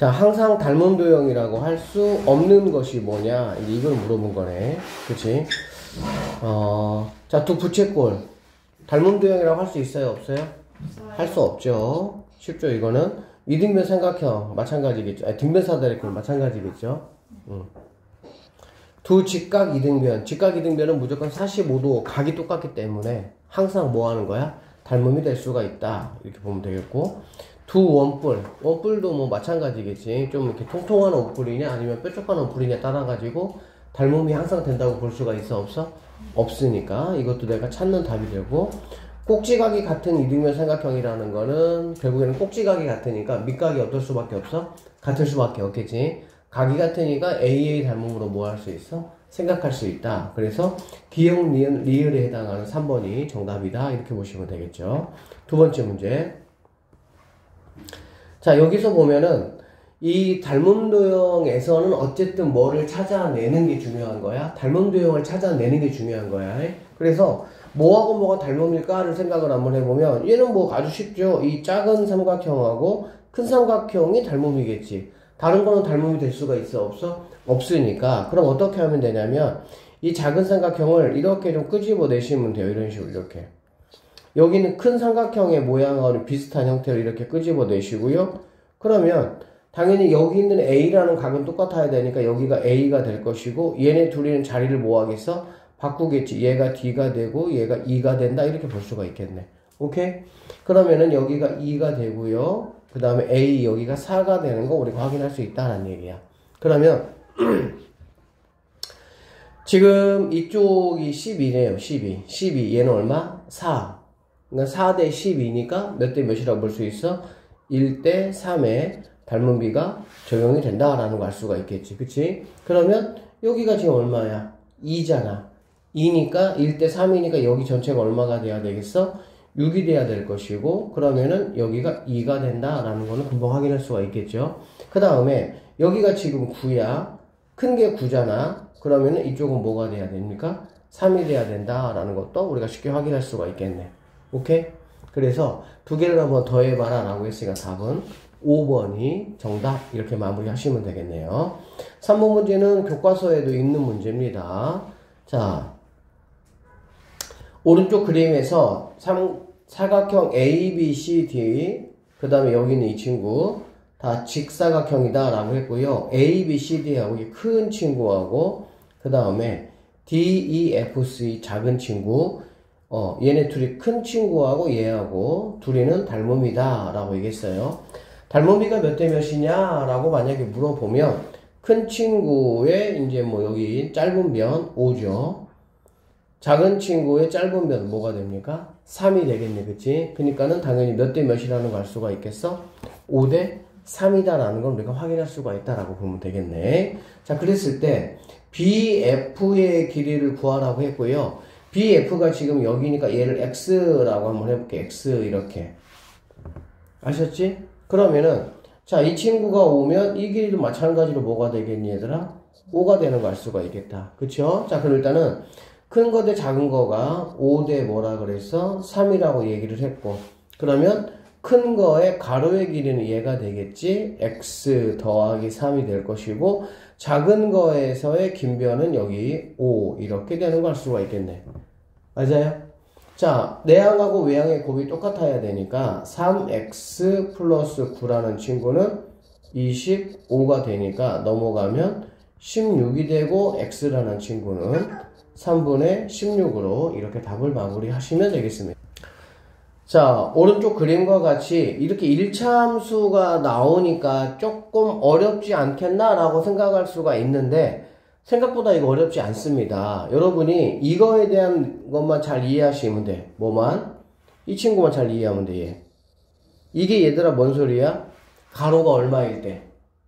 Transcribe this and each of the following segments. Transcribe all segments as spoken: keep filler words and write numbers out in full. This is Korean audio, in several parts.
자, 항상 닮은 도형이라고 할 수 없는 것이 뭐냐? 이제 이걸 물어본 거네. 그치? 어, 자, 두 부채꼴. 닮은 도형이라고 할 수 있어요? 없어요? 할 수 없죠. 쉽죠, 이거는? 이등변 삼각형, 마찬가지겠죠. 아니, 등변 사다리꼴, 마찬가지겠죠. 음. 두 직각 이등변. 직각 이등변은 무조건 사십오 도 각이 똑같기 때문에 항상 뭐 하는 거야? 닮음이 될 수가 있다. 이렇게 보면 되겠고. 두 원뿔. 원뿔도 뭐 마찬가지겠지. 좀 이렇게 통통한 원뿔이냐 아니면 뾰족한 원뿔이냐 따라가지고 닮음이 항상 된다고 볼 수가 있어? 없어? 없으니까 이것도 내가 찾는 답이 되고, 꼭지각이 같은 이등변 삼각형이라는 거는 결국에는 꼭지각이 같으니까 밑각이 어떨 수밖에 없어? 같을 수밖에 없겠지. 각이 같으니까 에이에이 닮음으로 뭐 할 수 있어? 생각할 수 있다. 그래서 기역, 리을, 리을에 해당하는 삼 번이 정답이다. 이렇게 보시면 되겠죠. 두 번째 문제. 자, 여기서 보면은 이 닮음도형에서는 어쨌든 뭐를 찾아내는 게 중요한 거야. 닮음도형을 찾아내는 게 중요한 거야. 그래서 뭐하고 뭐가 닮음일까를 생각을 한번 해보면 얘는 뭐 아주 쉽죠. 이 작은 삼각형하고 큰 삼각형이 닮음이겠지. 다른 거는 닮음이 될 수가 있어? 없어? 없으니까. 그럼 어떻게 하면 되냐면 이 작은 삼각형을 이렇게 좀 끄집어 내시면 돼요. 이런 식으로 이렇게. 여기는 큰 삼각형의 모양하고 비슷한 형태로 이렇게 끄집어 내시고요. 그러면 당연히 여기 있는 A라는 각은 똑같아야 되니까 여기가 A가 될 것이고, 얘네 둘이는 자리를 뭐 하겠어? 바꾸겠지. 얘가 D가 되고 얘가 E가 된다. 이렇게 볼 수가 있겠네. 오케이? 그러면은 여기가 이가 되고요. 그 다음에 A 여기가 사가 되는 거 우리가 확인할 수 있다는 얘기야. 그러면 지금 이쪽이 십이네요. 십이. 십이. 얘는 얼마? 사. 그러니까 사 대 십이니까 몇 대 몇이라고 볼 수 있어? 일 대 삼에 닮음비가 적용이 된다라는 걸 알 수가 있겠지. 그치? 그러면 여기가 지금 얼마야? 이잖아. 이니까 일 대 삼이니까 여기 전체가 얼마가 돼야 되겠어? 육이 돼야 될 것이고, 그러면은 여기가 이가 된다라는 거는 금방 확인할 수가 있겠죠. 그 다음에 여기가 지금 구야. 큰 게 구잖아. 그러면은 이쪽은 뭐가 돼야 됩니까? 삼이 돼야 된다라는 것도 우리가 쉽게 확인할 수가 있겠네. 오케이? 그래서 두 개를 한번 더해봐라 라고 했으니까 답은 오 번이 정답. 이렇게 마무리 하시면 되겠네요. 삼 번 문제는 교과서에도 있는 문제입니다. 자, 오른쪽 그림에서 삼, 사각형 A, B, C, D, 그 다음에 여기 있는 이 친구 다 직사각형이다 라고 했고요. A, B, C, D하고 이 큰 친구하고 그 다음에 D, E, F, C 작은 친구, 어, 얘네 둘이 큰 친구하고 얘하고 둘이는 닮음이다 라고 얘기했어요. 닮음비가 몇 대 몇이냐 라고 만약에 물어보면 큰 친구의 이제 뭐 여기 짧은 변 오죠. 작은 친구의 짧은 변 뭐가 됩니까? 삼이 되겠네. 그치? 그러니까는 당연히 몇 대 몇이라는 걸 알 수가 있겠어? 오 대 삼이다라는 걸 우리가 확인할 수가 있다라고 보면 되겠네. 자, 그랬을 때 비 에프의 길이를 구하라고 했고요. 비 에프가 지금 여기니까 얘를 X라고 한번 해볼게. X 이렇게. 아셨지? 그러면은 자, 이 친구가 오면 이 길이도 마찬가지로 뭐가 되겠니 얘들아? 오가 되는 거 알 수가 있겠다. 그쵸? 자, 그럼 일단은 큰 거 대 작은 거가 오 대 뭐라 그랬어? 삼이라고 얘기를 했고, 그러면 큰 거의 가로의 길이는 얘가 되겠지? X 더하기 삼이 될 것이고, 작은 거에서의 긴 변은 여기 오 이렇게 되는 거 알 수가 있겠네. 맞아요? 자, 내항하고 외항의 곱이 똑같아야 되니까 삼 엑스 플러스 구라는 친구는 이십오가 되니까 넘어가면 십육이 되고, X라는 친구는 삼분의 십육으로 이렇게 답을 마무리하시면 되겠습니다. 자, 오른쪽 그림과 같이 이렇게 일 차 함수가 나오니까 조금 어렵지 않겠나 라고 생각할 수가 있는데 생각보다 이거 어렵지 않습니다. 여러분이 이거에 대한 것만 잘 이해하시면 돼. 뭐만? 이 친구만 잘 이해하면 돼. 얘. 이게 얘들아 뭔 소리야? 가로가 얼마일 때?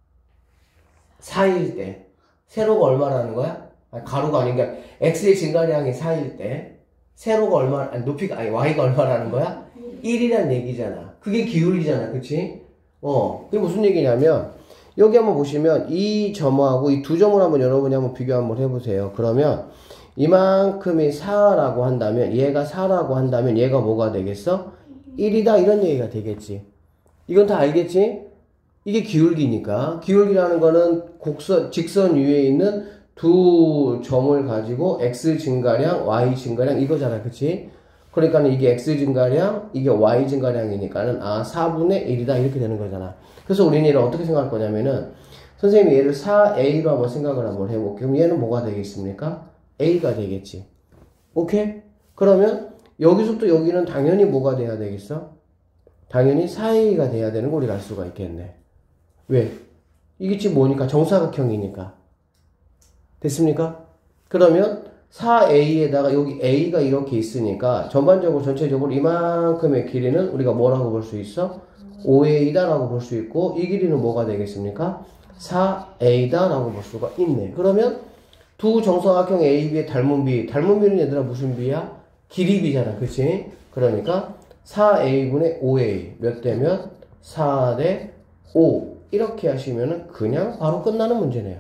사일 때. 세로가 얼마라는 거야? 아니, 가로가 아니니까 x의 증가량이 사일 때 세로가 얼마, 아니 높이가, 아니 y가 얼마라는 거야? 일이란 얘기잖아. 그게 기울기잖아. 그치? 어, 그게 무슨 얘기냐면 여기 한번 보시면 이 점하고 이 두 점을 한번 여러분이 한번 비교 한번 해보세요. 그러면 이만큼이 사라고 한다면, 얘가 사라고 한다면 얘가 뭐가 되겠어? 일이다 이런 얘기가 되겠지. 이건 다 알겠지? 이게 기울기니까. 기울기라는 거는 곡선, 직선 위에 있는 두 점을 가지고 x 증가량, y 증가량 이거잖아. 그치? 그러니까 이게 x 증가량, 이게 y 증가량이니까는 아, 사분의 일이다. 이렇게 되는 거잖아. 그래서 우리는 얘를 어떻게 생각할 거냐면은 선생님이 얘를 사 에이로 한번 생각을 한번 해볼게요. 그럼 얘는 뭐가 되겠습니까? A가 되겠지. 오케이? 그러면 여기서부터 여기는 당연히 뭐가 돼야 되겠어? 당연히 사 에이가 돼야 되는 거 우리가 알 수가 있겠네. 왜? 이게 지금 뭐니까? 정사각형이니까. 됐습니까? 그러면 사 에이에다가 여기 A가 이렇게 있으니까 전반적으로 전체적으로 이만큼의 길이는 우리가 뭐라고 볼 수 있어? 오 에이다 라고 볼 수 있고 이 길이는 뭐가 되겠습니까? 사 에이다 라고 볼 수가 있네. 그러면 두 정사각형 A, B의 닮은 비. 닮은 비는 얘들아 무슨 비야? 길이 비잖아. 그치? 그러니까 사 에이분의 오 에이 몇 대면 사 대 오 이렇게 하시면은 그냥 바로 끝나는 문제네요.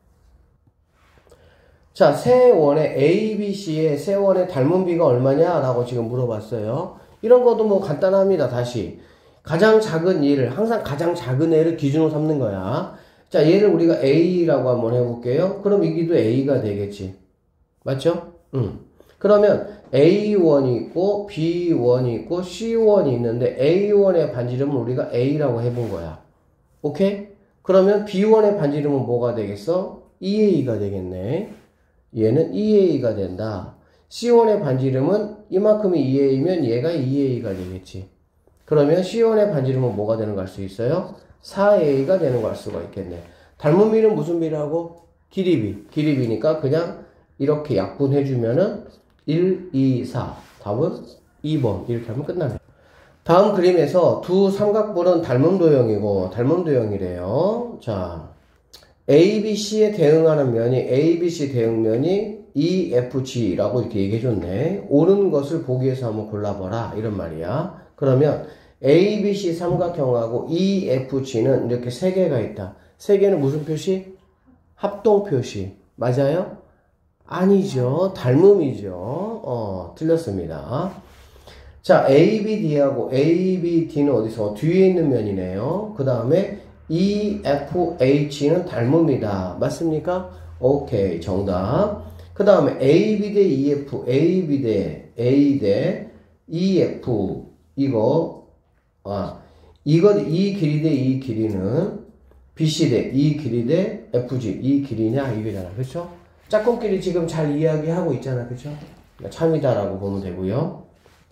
자, 세원의 A, B, C의 세원의 닮은 비가 얼마냐? 라고 지금 물어봤어요. 이런 것도 뭐 간단합니다. 다시. 가장 작은 얘를, 항상 가장 작은 애를 기준으로 삼는 거야. 자, 얘를 우리가 A라고 한번 해볼게요. 그럼 이기도 A가 되겠지. 맞죠? 응. 그러면 에이 원이 있고, 비 원이 있고, 씨 원이 있는데, 에이 원의 반지름은 우리가 A라고 해본 거야. 오케이? 그러면 비 원의 반지름은 뭐가 되겠어? 이 에이가 되겠네. 얘는 이 에이가 된다. 씨 원의 반지름은 이만큼이 이 에이면 얘가 이 에이가 되겠지. 그러면 씨 원의 반지름은 뭐가 되는 거 알 수 있어요? 사 에이가 되는 거 알 수가 있겠네. 닮은 비는 무슨 비라고? 길이비. 길이비니까 그냥 이렇게 약분해주면은 일, 이, 사. 답은 이 번. 이렇게 하면 끝나네. 다음 그림에서 두 삼각뿔은 닮은 도형이고, 닮은 도형이래요. 자. A, B, C에 대응하는 면이 A, B, C 대응면이 E, F, G라고 이렇게 얘기해줬네. 옳은 것을 보기 위해서 한번 골라봐라 이런 말이야. 그러면 A, B, C 삼각형하고 E, F, G는 이렇게 세 개가 있다. 세 개는 무슨 표시? 합동 표시. 맞아요? 아니죠. 닮음이죠. 어, 틀렸습니다. 자, A, B, D하고 A, B, D는 어디서? 뒤에 있는 면이네요. 그 다음에 E, F, H는 닮음이다. 맞습니까? 오케이. 정답. 그 다음에 A, B 대 E, F, A, B 대 A 대 E, F. 이거, 아, 이거, 이 길이 대 이 길이는 B, C 대 이 길이 대 F, G. 이 길이냐? 이거잖아. 그쵸? 짝꿍끼리 지금 잘 이야기하고 있잖아. 그쵸? 참이다라고 보면 되고요.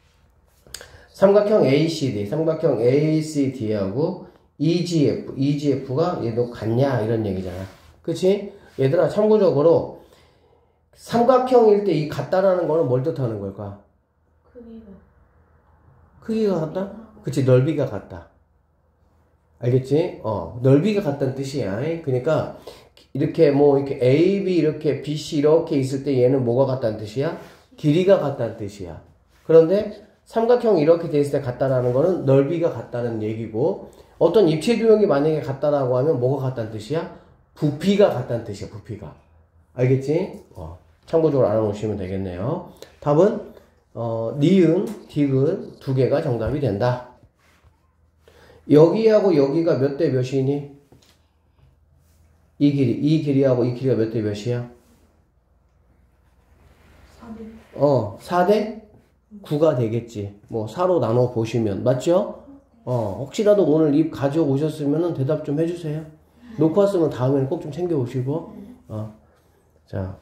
삼각형 A, C, D. 삼각형 A, C, D하고 이 지 에프, 이 지 에프가 얘도 같냐 이런 얘기잖아. 그치? 얘들아 참고적으로 삼각형일 때 이 같다라는 거는 뭘 뜻하는 걸까? 크기가 크기가 같다? 그치, 넓이가 같다. 알겠지? 어, 넓이가 같다는 뜻이야. 그러니까 이렇게 뭐 이렇게 A, B 이렇게 B, C 이렇게 있을 때 얘는 뭐가 같다는 뜻이야? 길이가 같다는 뜻이야. 그런데 삼각형이 이렇게 돼 있을 때 같다라는 거는 넓이가 같다는 얘기고, 어떤 입체 도형이 만약에 같다라고 하면 뭐가 같다는 뜻이야? 부피가 같다는 뜻이야. 부피가. 알겠지? 어, 참고적으로 알아놓으시면 되겠네요. 답은 어, 니은, 디귿 두 개가 정답이 된다. 여기하고 여기가 몇 대 몇이니? 이 길이, 이 길이하고 이 길이가 몇 대 몇이야? 사 대 어, 사 대 구가 되겠지. 뭐 사로 나눠 보시면. 맞죠? 어, 혹시라도 오늘 입 가져오셨으면 대답 좀 해주세요. 놓고 왔으면 다음에는 꼭 좀 챙겨오시고. 어, 자.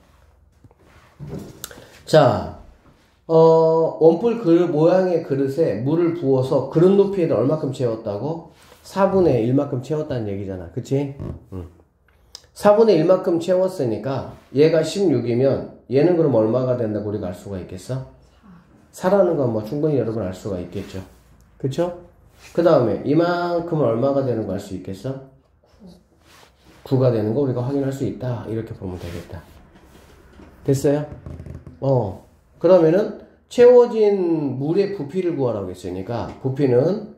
자, 어, 원뿔 그 모양의 그릇에 물을 부어서 그릇 높이에다 얼마큼 채웠다고? 사분의 일만큼 채웠다는 얘기잖아. 그치? 응. 사분의 일만큼 채웠으니까 얘가 십육이면 얘는 그럼 얼마가 된다고 우리가 알 수가 있겠어? 사라는 건 뭐 충분히 여러분 알 수가 있겠죠. 그쵸? 그 다음에 이만큼은 얼마가 되는 거 알 수 있겠어? 구가 되는 거 우리가 확인할 수 있다. 이렇게 보면 되겠다. 됐어요? 어. 그러면은 채워진 물의 부피를 구하라고 했으니까 부피는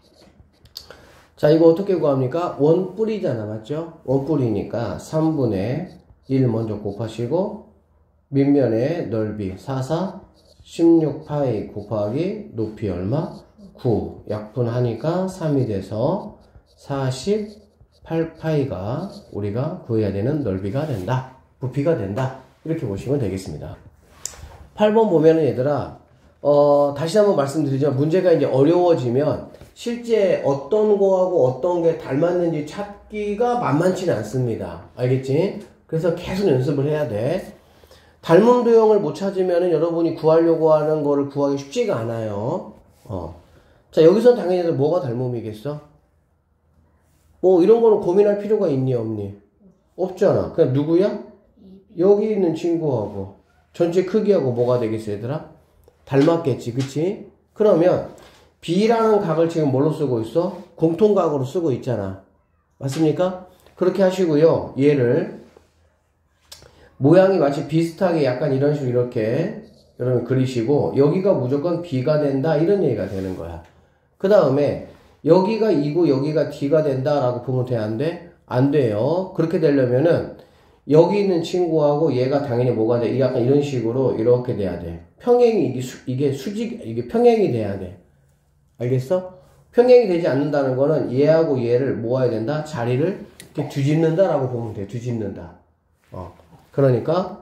자 이거 어떻게 구합니까? 원뿔이잖아. 맞죠? 원뿔이니까 삼분의 일 먼저 곱하시고 밑면의 넓이 사, 사, 십육 파이 곱하기 높이 얼마? 구. 약분하니까 삼이 돼서 사십 팔 파이가 우리가 구해야 되는 넓이가 된다. 부피가 된다. 이렇게 보시면 되겠습니다. 팔 번 보면은 얘들아, 어, 다시 한번 말씀드리죠. 문제가 이제 어려워지면 실제 어떤 거하고 어떤 게 닮았는지 찾기가 만만치는 않습니다. 알겠지? 그래서 계속 연습을 해야 돼. 닮은 도형을 못 찾으면은 여러분이 구하려고 하는 거를 구하기 쉽지가 않아요. 어. 자, 여기서는 당연히 뭐가 닮음이겠어? 뭐 이런 거는 고민할 필요가 있니 없니? 없잖아. 그냥 누구야? 여기 있는 친구하고 전체 크기하고 뭐가 되겠어 얘들아? 닮았겠지, 그치? 그러면 B라는 각을 지금 뭘로 쓰고 있어? 공통각으로 쓰고 있잖아. 맞습니까? 그렇게 하시고요. 얘를 모양이 마치 비슷하게 약간 이런 식으로 이렇게 여러분 그리시고 여기가 무조건 B가 된다 이런 얘기가 되는 거야. 그 다음에 여기가 E고 여기가 D가 된다라고 보면 돼? 안 돼? 안 돼요. 그렇게 되려면은 여기 있는 친구하고 얘가 당연히 뭐가 돼? 약간 이런 식으로 이렇게 돼야 돼. 평행이 이게, 수, 이게 수직 이게 평행이 돼야 돼. 알겠어? 평행이 되지 않는다는 거는 얘하고 얘를 모아야 된다. 자리를 이렇게 뒤집는다라고 보면 돼. 뒤집는다. 어. 그러니까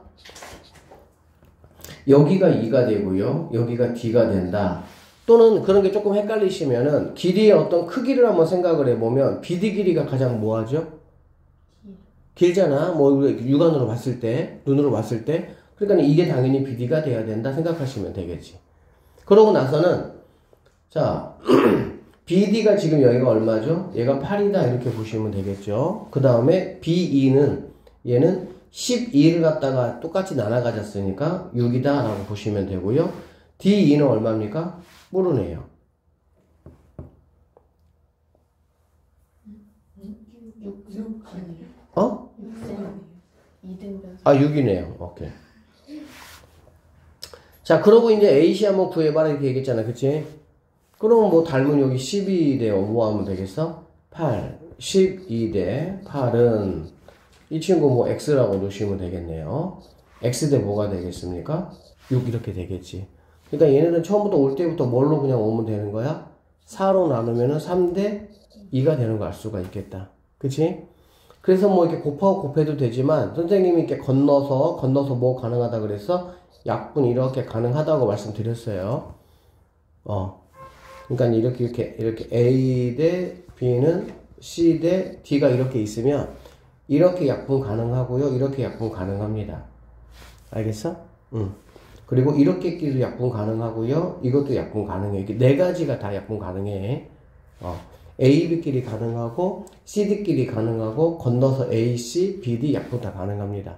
여기가 E가 되고요. 여기가 D가 된다. 또는 그런 게 조금 헷갈리시면은 길이의 어떤 크기를 한번 생각을 해보면 비디 길이가 가장 뭐하죠? 길잖아. 뭐 육안으로 봤을 때, 눈으로 봤을 때. 그러니까 이게 당연히 비디가 돼야 된다 생각하시면 되겠지. 그러고 나서는 자 비디가 지금 여기가 얼마죠? 얘가 팔이다 이렇게 보시면 되겠죠. 그 다음에 비이는 얘는 십이를 갖다가 똑같이 나눠 가졌으니까 육이다 라고 보시면 되고요. 디이는 얼마입니까? 모르네요. 어? 아, 육이네요. 오케이. 자, 그러고 이제 에이씨 한번 구해봐라 이렇게 얘기했잖아. 그치? 그러면 뭐 닮은 여기 십이 대 뭐 하면 되겠어? 팔. 십이 대 팔은 이 친구 뭐 X라고 놓으시면 되겠네요. X 대 뭐가 되겠습니까? 육 이렇게 되겠지. 그러니까 얘네는 처음부터 올 때부터 뭘로 그냥 오면 되는 거야? 사로 나누면은 삼 대 이가 되는 거 알 수가 있겠다. 그치? 그래서 뭐 이렇게 곱하고 곱해도 되지만 선생님이 이렇게 건너서 건너서 뭐 가능하다 그랬어? 약분 이렇게 가능하다고 말씀드렸어요. 어. 그러니까 이렇게 이렇게 이렇게 A 대 B는 C 대 D가 이렇게 있으면 이렇게 약분 가능하고요. 이렇게 약분 가능합니다. 알겠어? 응. 그리고 이렇게끼리도 약분 가능하고요. 이것도 약분 가능해. 이게 네 가지가 다 약분 가능해. 어. A, B끼리 가능하고 C, D끼리 가능하고 건너서 A, C, B, D 약분 다 가능합니다.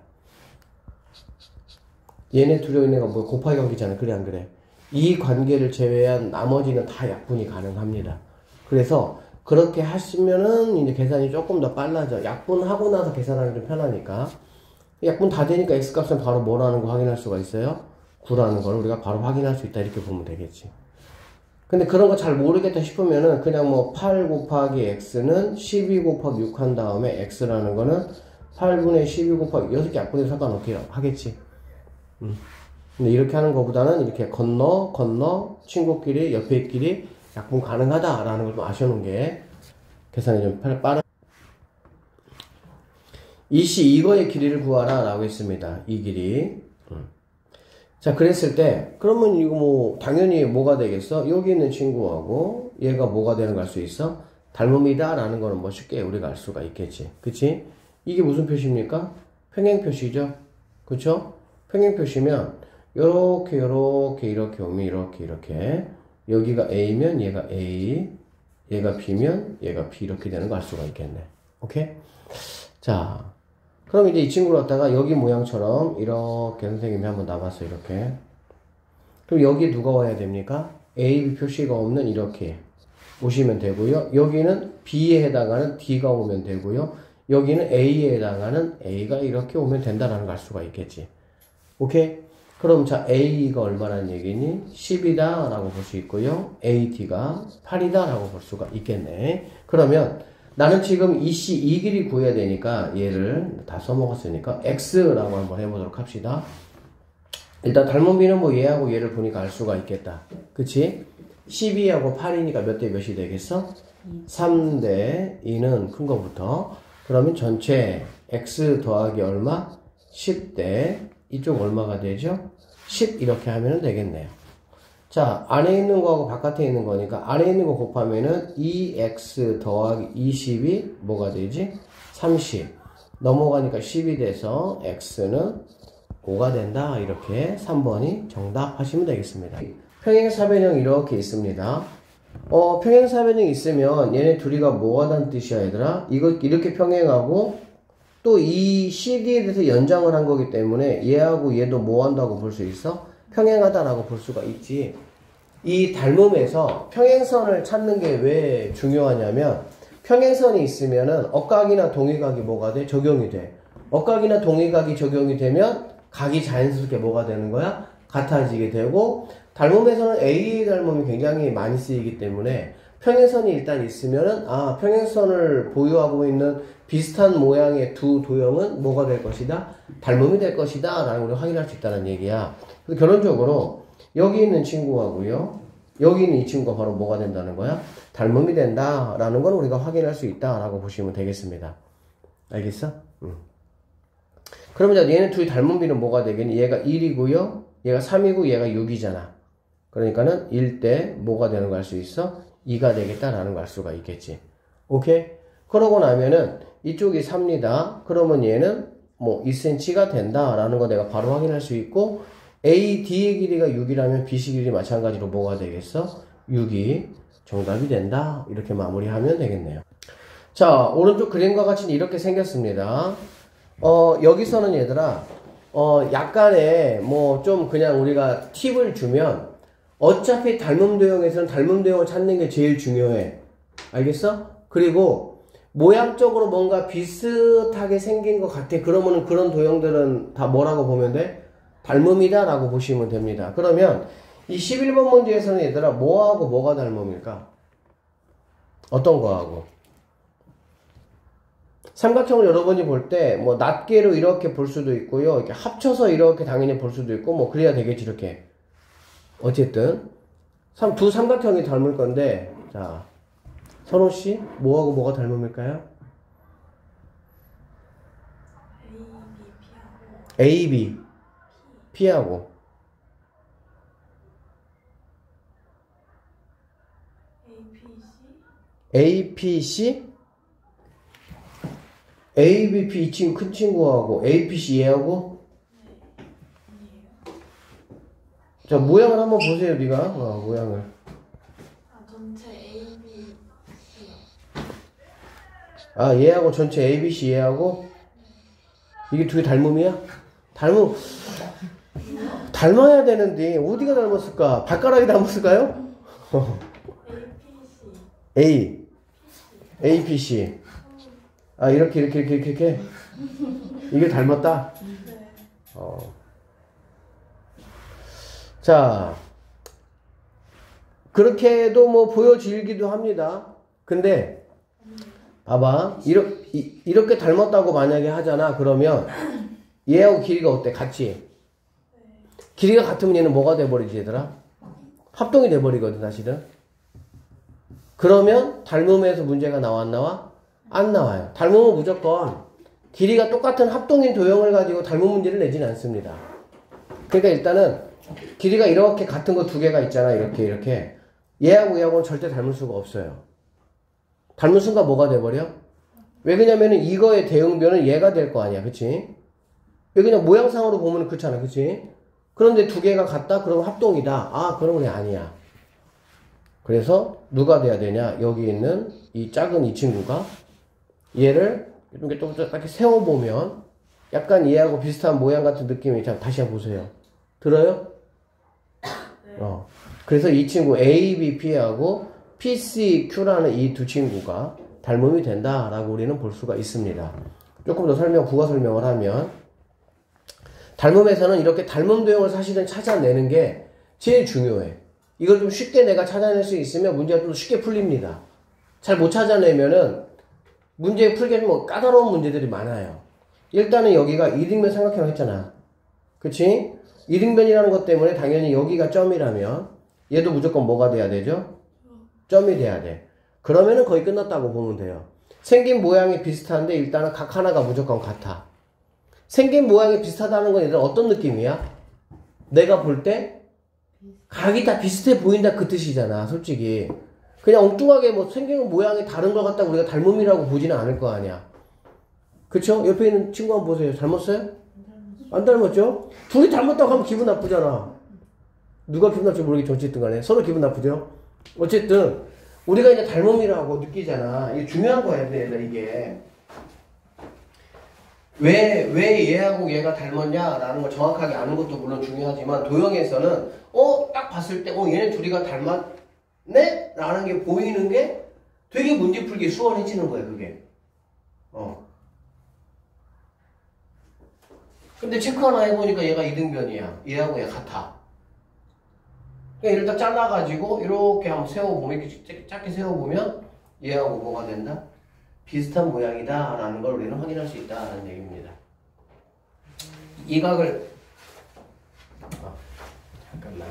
얘네 둘이 있는 거 뭐 곱하기 관계잖아. 그래 안 그래? 이 관계를 제외한 나머지는 다 약분이 가능합니다. 그래서 그렇게 하시면은 이제 계산이 조금 더 빨라져. 약분하고 나서 계산하기 좀 편하니까. 약분 다 되니까 X값은 바로 뭐라는 거 확인할 수가 있어요? 구라는 걸 우리가 바로 확인할 수 있다 이렇게 보면 되겠지. 근데 그런 거 잘 모르겠다 싶으면은 그냥 뭐 팔 곱하기 X는 십이 곱하기 육 한 다음에 X라는 거는 팔분의 십이 곱하기 여섯 개 약분해도 상관없게 하겠지. 음. 근데 이렇게 하는 것보다는 이렇게 건너 건너 친구끼리 옆에 있끼리 약분 가능하다라는 걸 좀 아셔놓은 게 계산이 좀 빠른. 이씨 이거의 길이를 구하라 라고 했습니다. 이 길이. 음. 자, 그랬을 때, 그러면 이거 뭐, 당연히 뭐가 되겠어? 여기 있는 친구하고 얘가 뭐가 되는 걸 알 수 있어? 닮음이다 라는 거는 뭐 쉽게 우리가 알 수가 있겠지. 그치? 이게 무슨 표시입니까? 평행 표시죠? 그쵸? 평행 표시면, 요렇게, 요렇게, 이렇게 오면, 이렇게, 이렇게. 여기가 A면 얘가 A, 얘가 B면 얘가 B 이렇게 되는 거 알 수가 있겠네. 오케이? 자. 그럼 이제 이 친구를 갖다가 여기 모양처럼 이렇게 선생님이 한번 나봤어 이렇게. 그럼 여기 누가 와야 됩니까? A, B 표시가 없는 이렇게 오시면 되고요. 여기는 B에 해당하는 D가 오면 되고요. 여기는 A에 해당하는 A가 이렇게 오면 된다라는 걸 알 수가 있겠지. 오케이? 그럼 자 A가 얼마라는 얘기니? 십이다 라고 볼 수 있고요. 에이 디가 팔이다 라고 볼 수가 있겠네. 그러면 나는 지금 이씨 이 길이 구해야 되니까 얘를 다 써먹었으니까 X라고 한번 해보도록 합시다. 일단 닮은 B는 뭐 얘하고 얘를 보니까 알 수가 있겠다. 그치? 십이하고 팔이니까 몇 대 몇이 되겠어? 삼 대 이는 큰 거부터. 그러면 전체 x 더하기 얼마? 십 대 이쪽 얼마가 되죠? 십 이렇게 하면 되겠네요. 자, 안에 있는 거하고 바깥에 있는 거니까 안에 있는 거 곱하면은 이 엑스 더하기 이십이 뭐가 되지? 삼십. 넘어가니까 십이 돼서 x는 오가 된다. 이렇게 삼 번이 정답 하시면 되겠습니다. 평행사변형 이렇게 있습니다. 어, 평행사변형 있으면 얘네 둘이가 뭐가 단 뜻이야, 얘들아? 이거 이렇게 평행하고 또 이 씨디에 대해서 연장을 한 거기 때문에 얘하고 얘도 뭐 한다고 볼 수 있어? 평행하다라고 볼 수가 있지. 이 닮음에서 평행선을 찾는 게 왜 중요하냐면 평행선이 있으면은 억각이나 동의각이 뭐가 돼? 적용이 돼. 억각이나 동의각이 적용이 되면 각이 자연스럽게 뭐가 되는 거야? 같아지게 되고 닮음에서는 A의 닮음이 굉장히 많이 쓰이기 때문에 평행선이 일단 있으면은 아 평행선을 보유하고 있는 비슷한 모양의 두 도형은 뭐가 될 것이다? 닮음이 될 것이다 라는 걸 확인할 수 있다는 얘기야. 그래서 결론적으로 여기 있는 친구하고요 여기 있는 이 친구가 바로 뭐가 된다는 거야? 닮음이 된다 라는 건 우리가 확인할 수 있다 라고 보시면 되겠습니다. 알겠어? 응. 그러면 얘는 둘이 닮은 비는 뭐가 되겠니? 얘가 일이고요 얘가 삼이고 얘가 육이잖아. 그러니까는 일 대 뭐가 되는 거 알 수 있어? 이가 되겠다라는 거 알 수가 있겠지. 오케이? 그러고 나면은 이쪽이 삼이다. 그러면 얘는 뭐 이 센티미터가 된다라는 거 내가 바로 확인할 수 있고 에이 디의 길이가 육이라면 비씨 길이 마찬가지로 뭐가 되겠어? 육이 정답이 된다. 이렇게 마무리하면 되겠네요. 자, 오른쪽 그림과 같이 이렇게 생겼습니다. 어, 여기서는 얘들아 어, 약간의 뭐 좀 그냥 우리가 팁을 주면 어차피 닮음 도형에서는 닮음 도형을 찾는 게 제일 중요해. 알겠어? 그리고 모양적으로 뭔가 비슷하게 생긴 것 같아. 그러면은 그런 도형들은 다 뭐라고 보면 돼? 닮음이다 라고 보시면 됩니다. 그러면 이 십일 번 문제에서는 얘들아 뭐하고 뭐가 닮음일까? 어떤 거하고? 삼각형을 여러분이 볼 때 뭐 낱개로 이렇게 볼 수도 있고요. 이렇게 합쳐서 이렇게 당연히 볼 수도 있고 뭐 그래야 되겠지 이렇게. 어쨌든 삼, 두 삼각형이 닮을 건데 자 선호씨 뭐하고 뭐가 닮음일까요? A, B, P하고 A, P, C A, B, P 이 친구 큰 친구하고 A, P, C 얘하고 자 모양을 한번 보세요 네가 어, 모양을 아 전체 A, B, C 아 얘하고 전체 A, B, C 얘하고 이게 두 개 닮음이야? 닮음 닮아야 되는데 어디가 닮았을까? 발가락이 닮았을까요? A, A, P, C 아 이렇게 이렇게 이렇게 이렇게, 이렇게. 이게 닮았다? 네. 어. 자 그렇게도 뭐 보여지기도 합니다. 근데 봐봐 이렇게, 이렇게 닮았다고 만약에 하잖아. 그러면 얘하고 길이가 어때? 같지? 길이가 같으면 얘는 뭐가 돼버리지 얘들아? 합동이 돼버리거든 사실은. 그러면 닮음에서 문제가 나와 안 나와? 안 나와요. 닮음은 무조건 길이가 똑같은 합동인 도형을 가지고 닮음 문제를 내지는 않습니다. 그러니까 일단은 길이가 이렇게 같은 거 두 개가 있잖아. 이렇게 이렇게 얘하고 얘하고는 절대 닮을 수가 없어요. 닮은 순간 뭐가 돼버려? 왜 그러냐면은 이거의 대응변은 얘가 될 거 아니야. 그치? 왜 그냥 모양상으로 보면은 그렇잖아. 그치? 그런데 두 개가 같다? 그러면 합동이다. 아 그럼 그래 아니야. 그래서 누가 돼야 되냐? 여기 있는 이 작은 이 친구가 얘를 이렇게 좀 이렇게 세워보면 약간 얘하고 비슷한 모양 같은 느낌이. 자 다시 한번 보세요. 들어요? 네. 어. 그래서 이 친구 A, B, P하고 P, C, Q라는 이 두 친구가 닮음이 된다라고 우리는 볼 수가 있습니다. 조금 더 설명, 부가 설명을 하면 닮음에서는 이렇게 닮음 도형을 사실은 찾아내는 게 제일 중요해. 이걸 좀 쉽게 내가 찾아낼 수 있으면 문제가 좀 쉽게 풀립니다. 잘 못 찾아내면은 문제 풀기 뭐 까다로운 문제들이 많아요. 일단은 여기가 이등변 삼각형 했잖아. 그치? 이등변이라는 것 때문에 당연히 여기가 점이라면 얘도 무조건 뭐가 돼야 되죠? 점이 돼야 돼. 그러면은 거의 끝났다고 보면 돼요. 생긴 모양이 비슷한데 일단은 각 하나가 무조건 같아. 생긴 모양이 비슷하다는 건 얘들아 어떤 느낌이야? 내가 볼 때 각이 다 비슷해 보인다 그 뜻이잖아. 솔직히 그냥 엉뚱하게 뭐 생긴 모양이 다른 걸 갖다 우리가 닮음이라고 보지는 않을 거 아니야. 그쵸? 옆에 있는 친구 한번 보세요. 닮았어요? 안 닮았죠? 둘이 닮았다고 하면 기분 나쁘잖아. 누가 기분 나쁠지 모르겠지. 어쨌든 간에 서로 기분 나쁘죠? 어쨌든 우리가 이제 닮음이라고 느끼잖아. 이게 중요한 거야, 얘들아, 이게. 왜, 왜 얘하고 얘가 닮았냐라는 걸 정확하게 아는 것도 물론 중요하지만, 도형에서는, 어, 딱 봤을 때, 어, 얘네 둘이가 닮았네? 라는 게 보이는 게 되게 문제 풀기 수월해지는 거야, 그게. 어. 근데 체크 하나 해보니까 얘가 이등변이야. 얘하고 얘 같아. 그러니까 얘를 딱 잘라가지고 이렇게 한번 세워보면, 이렇게 짧게 세워보면 얘하고 뭐가 된다? 비슷한 모양이다 라는 걸 우리는 확인할 수 있다 라는 얘기입니다. 이 각을 어, 잠깐만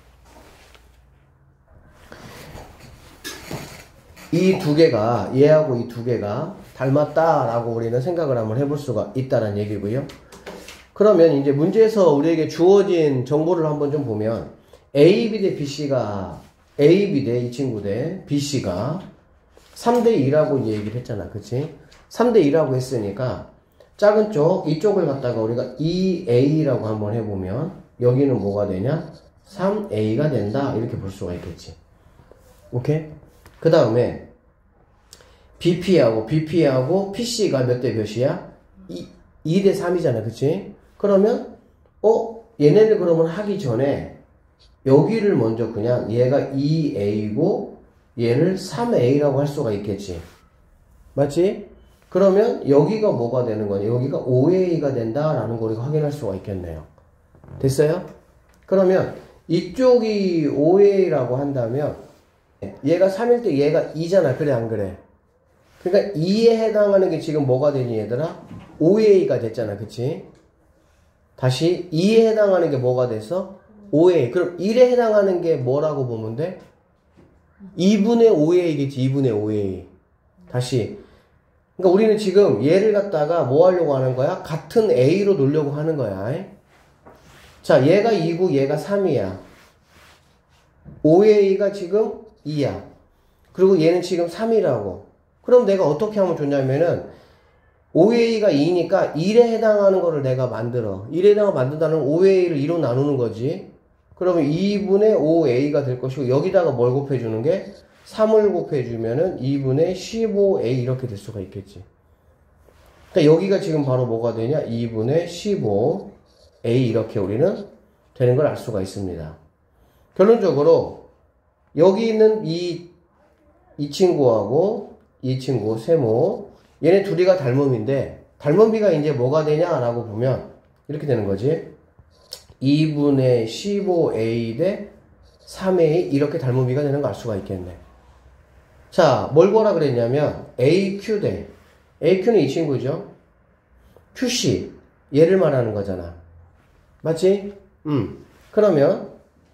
이 두 개가 얘하고 이 두 개가 닮았다 라고 우리는 생각을 한번 해볼 수가 있다는 얘기고요. 그러면 이제 문제에서 우리에게 주어진 정보를 한번 좀 보면 A, B 대 B, C가 A, B 대 이 친구 대 B, C가 삼 대 이라고 얘기를 했잖아. 그치? 삼 대 이라고 했으니까 작은 쪽 이쪽을 갖다가 우리가 이 에이라고 한번 해보면 여기는 뭐가 되냐? 삼 에이가 된다 이렇게 볼 수가 있겠지. 오케이? 그 다음에 비피하고 비피하고 피씨가 몇 대 몇이야? 이 대 삼이잖아. 그치? 그러면 어? 얘네를 그러면 하기 전에 여기를 먼저 그냥 얘가 이 에이고 얘를 삼 에이라고 할 수가 있겠지. 맞지? 그러면 여기가 뭐가 되는 거냐? 여기가 오 에이가 된다라는 걸 우리가 확인할 수가 있겠네요. 됐어요? 그러면 이쪽이 오 에이라고 한다면 얘가 삼일 때 얘가 이잖아. 그래 안 그래? 그러니까 이에 해당하는 게 지금 뭐가 되니 얘들아? 오 에이가 됐잖아. 그치? 다시 이에 해당하는 게 뭐가 됐어? 오 에이. 그럼 일에 해당하는 게 뭐라고 보면 돼? 이분의 오 에이겠지. 이분의 오 에이. 다시. 그러니까 우리는 지금 얘를 갖다가 뭐 하려고 하는 거야? 같은 A로 놓으려고 하는 거야. 자, 얘가 이고 얘가 삼이야. 오 에이가 지금 이야. 그리고 얘는 지금 삼이라고. 그럼 내가 어떻게 하면 좋냐면은 오 에이가 이니까 일에 해당하는 거를 내가 만들어. 일에 해당하는 만든다는 오 에이를 이로 나누는 거지. 그러면 이분의 오 에이가 될 것이고 여기다가 뭘 곱해주는 게 삼을 곱해주면은 이분의 십오 에이 이렇게 될 수가 있겠지. 그러니까 여기가 지금 바로 뭐가 되냐? 이분의 십오 에이 이렇게 우리는 되는 걸 알 수가 있습니다. 결론적으로 여기 있는 이, 이 친구하고 이 친구 세모 얘네 둘이가 닮음인데 닮음비가 이제 뭐가 되냐라고 보면 이렇게 되는 거지. 이분의 십오 에이 대 삼 에이 이렇게 닮음비가 되는 걸 알 수가 있겠네. 자, 뭘 보라 그랬냐면 에이큐 대 에이큐는 이 친구죠. 큐씨 얘를 말하는 거잖아. 맞지? 음. 그러면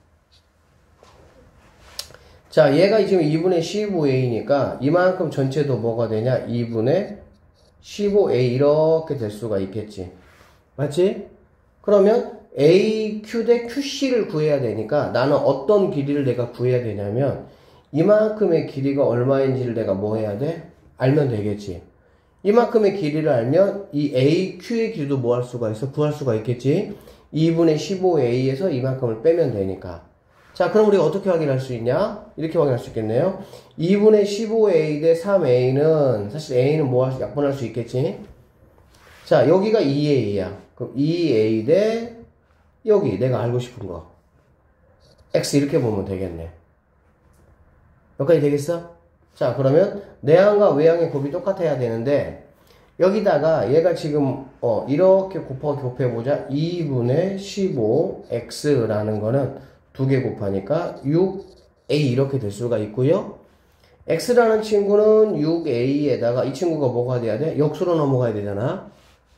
자, 얘가 지금 이분의 십오 에이니까 이만큼 전체도 뭐가 되냐? 이분의 십오 에이 이렇게 될 수가 있겠지. 맞지? 그러면 에이큐 대 큐씨를 구해야 되니까 나는 어떤 길이를 내가 구해야 되냐면 이만큼의 길이가 얼마인지를 내가 뭐 해야 돼? 알면 되겠지. 이만큼의 길이를 알면 이 에이큐의 길이도 뭐 할 수가 있어? 구할 수가 있겠지. 이분의 십오 에이에서 이만큼을 빼면 되니까. 자, 그럼 우리가 어떻게 확인할 수 있냐? 이렇게 확인할 수 있겠네요. 이분의 십오 에이 대 삼 에이는 사실 A는 뭐 할 수, 약분할 수 있겠지. 자, 여기가 이 에이야. 그럼 이 에이 대 여기 내가 알고 싶은 거 X 이렇게 보면 되겠네. 여기까지 되겠어? 자, 그러면 내항과 외항의 곱이 똑같아야 되는데 여기다가 얘가 지금 어 이렇게 곱하기 곱해보자. 이분의 십오 엑스라는 거는 두 개 곱하니까 육 에이 이렇게 될 수가 있고요. X라는 친구는 육 에이에다가 이 친구가 뭐가 돼야 돼? 역수로 넘어가야 되잖아.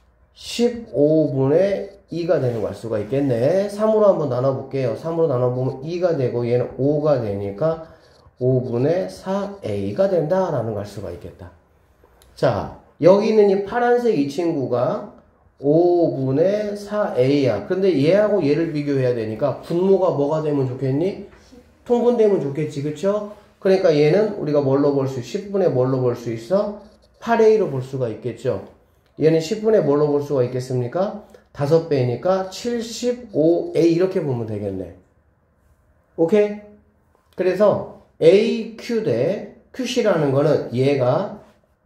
십오분의 이가 되는 걸 알 수가 있겠네. 삼으로 한번 나눠볼게요. 삼으로 나눠보면 이가 되고 얘는 오가 되니까 오분의 사 에이가 된다라는 걸 알 수가 있겠다. 자, 여기 있는 이 파란색 이 친구가 오분의 사 에이야. 근데 얘하고 얘를 비교해야 되니까 분모가 뭐가 되면 좋겠니? 통분되면 좋겠지, 그쵸? 그러니까 얘는 우리가 뭘로 볼 수, 십분의 뭘로 볼 수 있어? 팔 에이로 볼 수가 있겠죠. 얘는 십분의 뭘로 볼 수가 있겠습니까? 다섯 배니까 칠십오 에이 이렇게 보면 되겠네. 오케이? 그래서 에이큐 대 큐씨라는 거는 얘가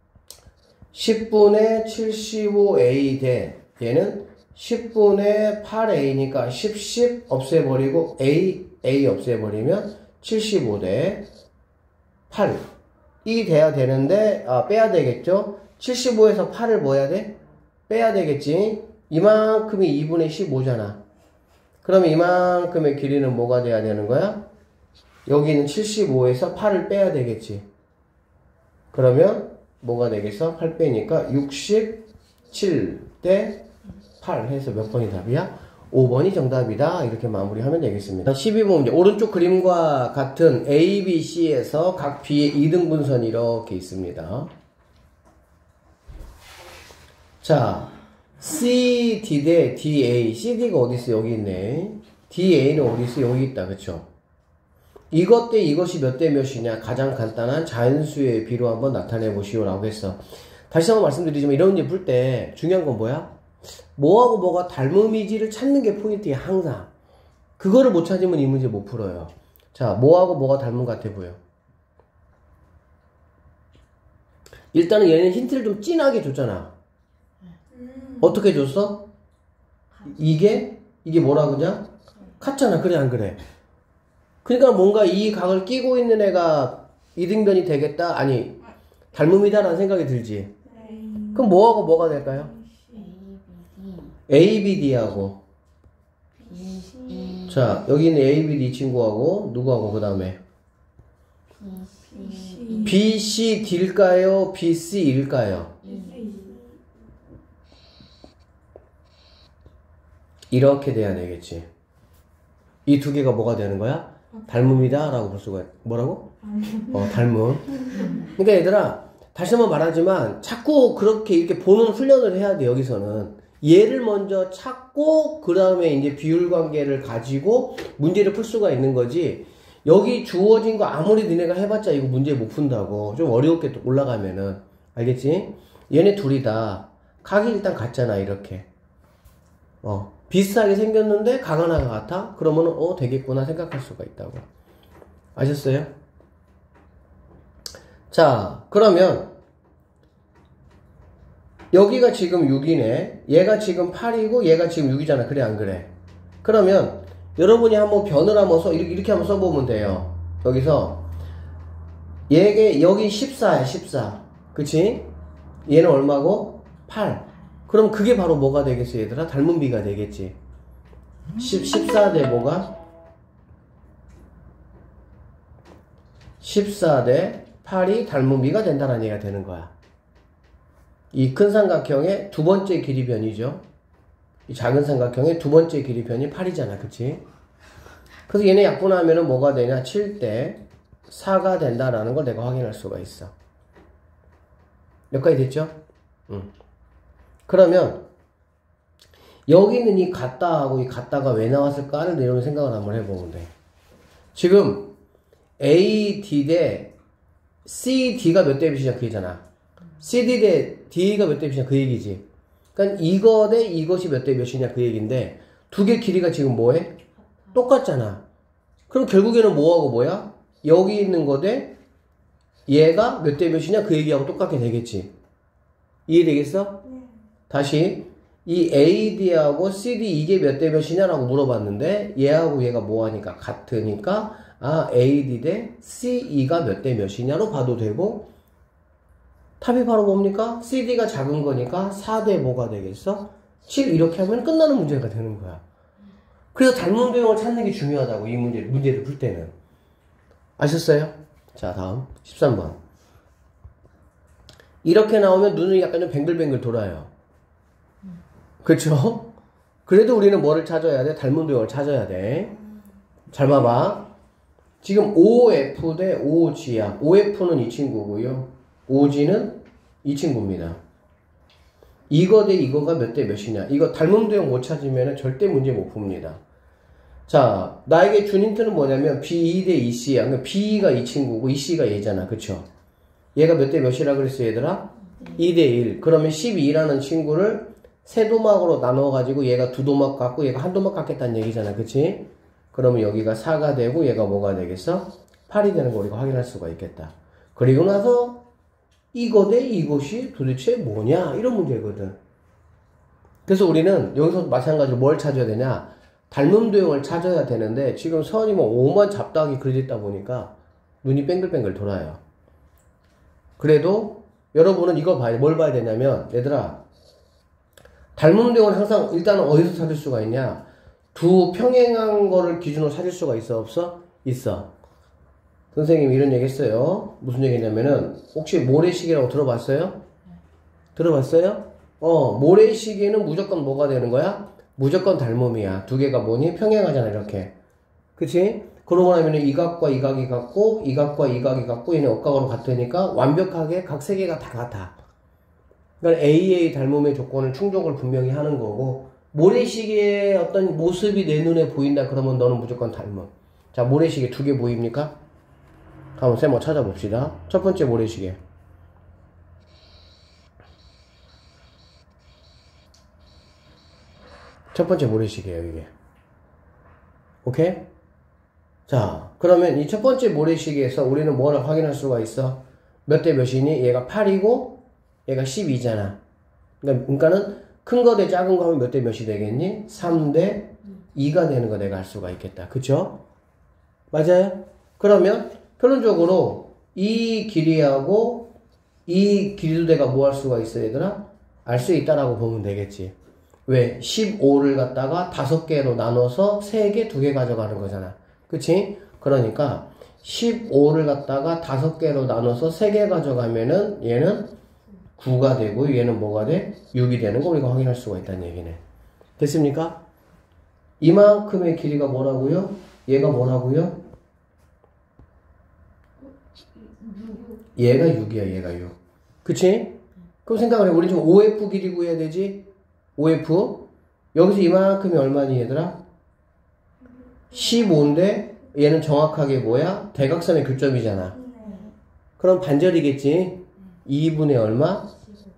십분의 칠십오 에이 대 얘는 십분의 팔 에이니까 십, 십 없애버리고 A, A 없애버리면 칠십오 대 팔. 이 돼야 되는데, 아, 빼야 되겠죠? 칠십오에서 팔을 뭐 해야 돼? 빼야 되겠지? 이만큼이 이분의 십오잖아. 그러면 이만큼의 길이는 뭐가 돼야 되는 거야? 여기는 칠십오에서 팔을 빼야 되겠지. 그러면 뭐가 되겠어? 팔 빼니까 육십칠 대 팔 해서 몇 번이 답이야? 오 번이 정답이다. 이렇게 마무리하면 되겠습니다. 십이 번 문제. 오른쪽 그림과 같은 A, B, C에서 각 B의 이등분선이 이렇게 있습니다. 자, C, D 대 D, A. C, D가 어디 있어? 여기 있네. D, A는 어디 있어? 여기 있다. 그쵸? 이것 대 이것이 몇 대 몇이냐? 가장 간단한 자연수의 비로 한번 나타내 보시오. 라고 했어. 다시 한번 말씀드리지만 이런 문제 풀 때 중요한 건 뭐야? 뭐하고 뭐가 닮음이지를 찾는 게 포인트야, 항상. 그거를 못 찾으면 이 문제 못 풀어요. 자, 뭐하고 뭐가 닮은 것 같아 보여? 일단은 얘는 힌트를 좀 진하게 줬잖아. 음. 어떻게 줬어? 이게, 이게 뭐라 그러냐? 같잖아, 그래, 안 그래? 그러니까 뭔가 이 각을 끼고 있는 애가 이등변이 되겠다? 아니, 닮음이다라는 생각이 들지. 그럼 뭐하고 뭐가 될까요? A, B, D하고. 자, 여기 있는 A, B, D 친구하고, 누구하고, 그 다음에? B, C, D일까요? B, C일까요? 이렇게 돼야 되겠지. 이 두 개가 뭐가 되는 거야? 닮음이다 라고 볼 수가, 뭐라고? 어, 닮음. 그러니까 얘들아, 다시 한번 말하지만, 자꾸 그렇게 이렇게 보는 훈련을 해야 돼, 여기서는. 얘를 먼저 찾고, 그 다음에 이제 비율 관계를 가지고 문제를 풀 수가 있는 거지. 여기 주어진 거 아무리 너네가 해봤자 이거 문제 못 푼다고. 좀 어렵게 또 올라가면은. 알겠지? 얘네 둘이 다 각이 일단 같잖아, 이렇게. 어. 비슷하게 생겼는데 각 하나가 같아? 그러면은, 어, 되겠구나 생각할 수가 있다고. 아셨어요? 자, 그러면 여기가 지금 육이네. 얘가 지금 팔이고 얘가 지금 육이잖아. 그래, 안 그래? 그러면 여러분이 한번 변을 한번 써, 이렇게, 이렇게 한번 써보면 돼요. 여기서 얘게 여기 십사야, 십사. 그치? 얘는 얼마고? 팔. 그럼 그게 바로 뭐가 되겠어, 얘들아? 닮은 비가 되겠지. 십, 십사 대 뭐가? 십사 대 팔이 닮은 비가 된다는 얘기가 되는 거야. 이 큰 삼각형의 두 번째 길이변이죠. 이 작은 삼각형의 두 번째 길이변이 팔이잖아. 그치? 그래서 얘네 약분하면은 뭐가 되냐? 칠 대 사가 된다라는 걸 내가 확인할 수가 있어. 여기까지 됐죠? 응. 그러면 여기 있는 이 같다하고 이 같다가 왜 나왔을까를 내려오는 생각을 한번 해보면 돼. 지금 A, D 대 C, D가 몇 대 몇이냐 그 얘기잖아. C, D 대 D가 몇 대 몇이냐 그 얘기지. 그러니까 이거 대 이것이 몇 대 몇이냐 그 얘기인데 두 개 길이가 지금 뭐해? 똑같잖아. 그럼 결국에는 뭐하고 뭐야? 여기 있는 거 대 얘가 몇 대 몇이냐 그 얘기하고 똑같게 되겠지. 이해되겠어? 네. 다시 이 A, D하고 C, D 이게 몇 대 몇이냐라고 물어봤는데 얘하고 얘가 뭐하니까 같으니까 아 A, D 대 C, E가 몇 대 몇이냐로 봐도 되고 답이 바로 뭡니까? C, D가 작은 거니까 사 대 뭐가 되겠어? 칠 이렇게 하면 끝나는 문제가 되는 거야. 그래서 닮은 도형을 찾는 게 중요하다고 이 문제, 문제를 풀 때는. 아셨어요? 자 다음 십삼 번. 이렇게 나오면 눈이 약간 좀 뱅글뱅글 돌아요. 그렇죠? 그래도 우리는 뭐를 찾아야 돼? 닮은 도형을 찾아야 돼. 잘 봐봐. 지금 오에프 대 오지야. 오에프는 이 친구고요. 오지는 이 친구입니다. 이거 대 이거가 몇 대 몇이냐. 이거 닮은 도형 못 찾으면 절대 문제 못 풉니다. 자, 나에게 준 힌트는 뭐냐면 비 이 대 이씨야. 그러니까 비가 이 친구고 이씨가 얘잖아. 그쵸? 얘가 몇 대 몇이라 그랬어 얘들아? 이 대 일. 그러면 십이라는 친구를 세 도막으로 나눠가지고 얘가 두 도막 갖고 얘가 한 도막 갖겠다는 얘기잖아. 그치? 그러면 여기가 사가 되고 얘가 뭐가 되겠어? 팔이 되는 거 우리가 확인할 수가 있겠다. 그리고 나서 이거 대 이것이 도대체 뭐냐? 이런 문제거든. 그래서 우리는 여기서 마찬가지로 뭘 찾아야 되냐? 닮은 도형을 찾아야 되는데 지금 선이 뭐 오만 잡다하게 그려졌다 보니까 눈이 뱅글뱅글 돌아요. 그래도 여러분은 이거 봐야, 뭘 봐야 되냐면 얘들아 닮은 도형은 항상 일단은 어디서 찾을 수가 있냐? 두 평행한 거를 기준으로 찾을 수가 있어 없어? 있어. 선생님이 이런 얘기 했어요. 무슨 얘기냐면은 혹시 모래시계라고 들어봤어요? 들어봤어요? 어, 모래시계는 무조건 뭐가 되는 거야? 무조건 닮음이야. 두 개가 뭐니? 평행하잖아 이렇게. 그치? 그러고 나면 이 각과 이 각이 같고 이 각과 이 각이 같고 얘네 억각으로 같으니까 완벽하게 각 세 개가 다 같아. 그러니까 에이에이 닮음의 조건을 충족을 분명히 하는 거고 모래시계의 어떤 모습이 내 눈에 보인다 그러면 너는 무조건 닮음. 자, 모래시계 두 개 보입니까? 한번 쌤 한번 찾아봅시다. 첫 번째 모래시계. 첫 번째 모래시계예요, 이게. 오케이? 자, 그러면 이 첫 번째 모래시계에서 우리는 뭐를 확인할 수가 있어? 몇 대 몇이니? 얘가 팔이고 얘가 십이잖아. 그러니까, 그러니까는 큰 거 대 작은 거 하면 몇 대 몇이 되겠니? 삼 대 이가 되는 거 내가 알 수가 있겠다. 그쵸? 맞아요? 그러면 표론적으로 이 길이하고 이 길이도 내가 뭐 할 수가 있어, 얘들아? 알 수 있다라고 보면 되겠지. 왜? 십오를 갖다가 다섯 개로 나눠서 세 개, 두 개 가져가는 거잖아. 그치? 그러니까 십오를 갖다가 다섯 개로 나눠서 세 개 가져가면은 얘는 구가 되고 얘는 뭐가 돼? 육이 되는 거 우리가 확인할 수가 있다는 얘기네. 됐습니까? 이만큼의 길이가 뭐라고요? 얘가 뭐라고요? 얘가 육이야, 얘가 육. 그치? 그럼 생각을 해. 우리 지금 오에프 길이 구해야 되지? 오에프. 여기서 이만큼이 얼마니, 얘들아? 십오인데, 얘는 정확하게 뭐야? 대각선의 교점이잖아. 그럼 반절이겠지? 이분의 얼마?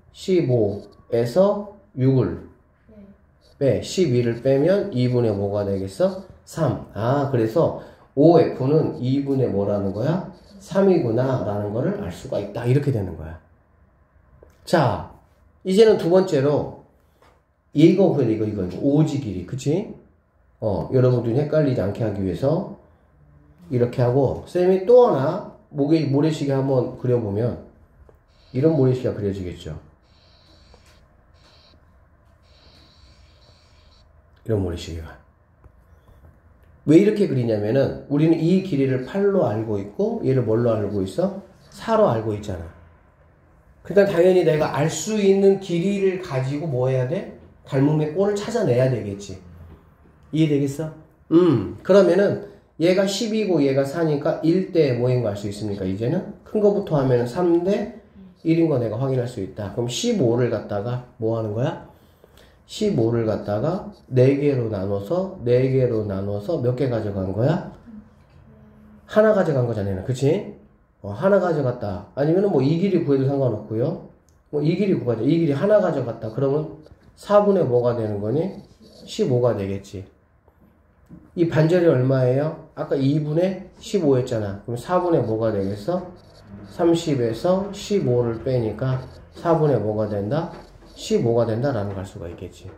십오에서 육을 빼. 십이를 빼면 이분의 뭐가 되겠어? 삼. 아, 그래서 오에프는 이분의 뭐라는 거야? 삼이구나 라는 거를 알 수가 있다. 이렇게 되는 거야. 자, 이제는 두 번째로 이거 그래 이거 이거 오지 길이. 그치? 어, 여러분들이 헷갈리지 않게 하기 위해서 이렇게 하고 쌤이 또 하나 모래, 모래시계 한번 그려보면 이런 모래시계가 그려지겠죠. 이런 모래시계가. 왜 이렇게 그리냐면은 우리는 이 길이를 팔로 알고 있고 얘를 뭘로 알고 있어? 사로 알고 있잖아. 그러니까 당연히 내가 알 수 있는 길이를 가지고 뭐 해야 돼? 닮음의 꼴을 찾아내야 되겠지. 이해되겠어? 음, 그러면은 얘가 십이고 얘가 사니까 일 대 뭐인 거 알 수 있습니까? 이제는 큰 거부터 하면은 삼 대 일인 거 내가 확인할 수 있다. 그럼 십오를 갖다가 뭐 하는 거야? 십오를 갖다가 네 개로 나눠서 네 개로 나눠서 몇 개 가져간 거야? 하나 가져간 거잖아요. 그치? 어, 하나 가져갔다. 아니면은 뭐 이 길이 구해도 상관없고요. 뭐 이 길이 구하자. 이 길이 하나 가져갔다. 그러면 사분의 뭐가 되는 거니? 십오가 되겠지. 이 반절이 얼마예요? 아까 이분의 십오였잖아. 그럼 사분의 뭐가 되겠어? 삼십에서 십오를 빼니까 사분의 뭐가 된다? 십오가 된다라는 걸 알 수가 있겠지.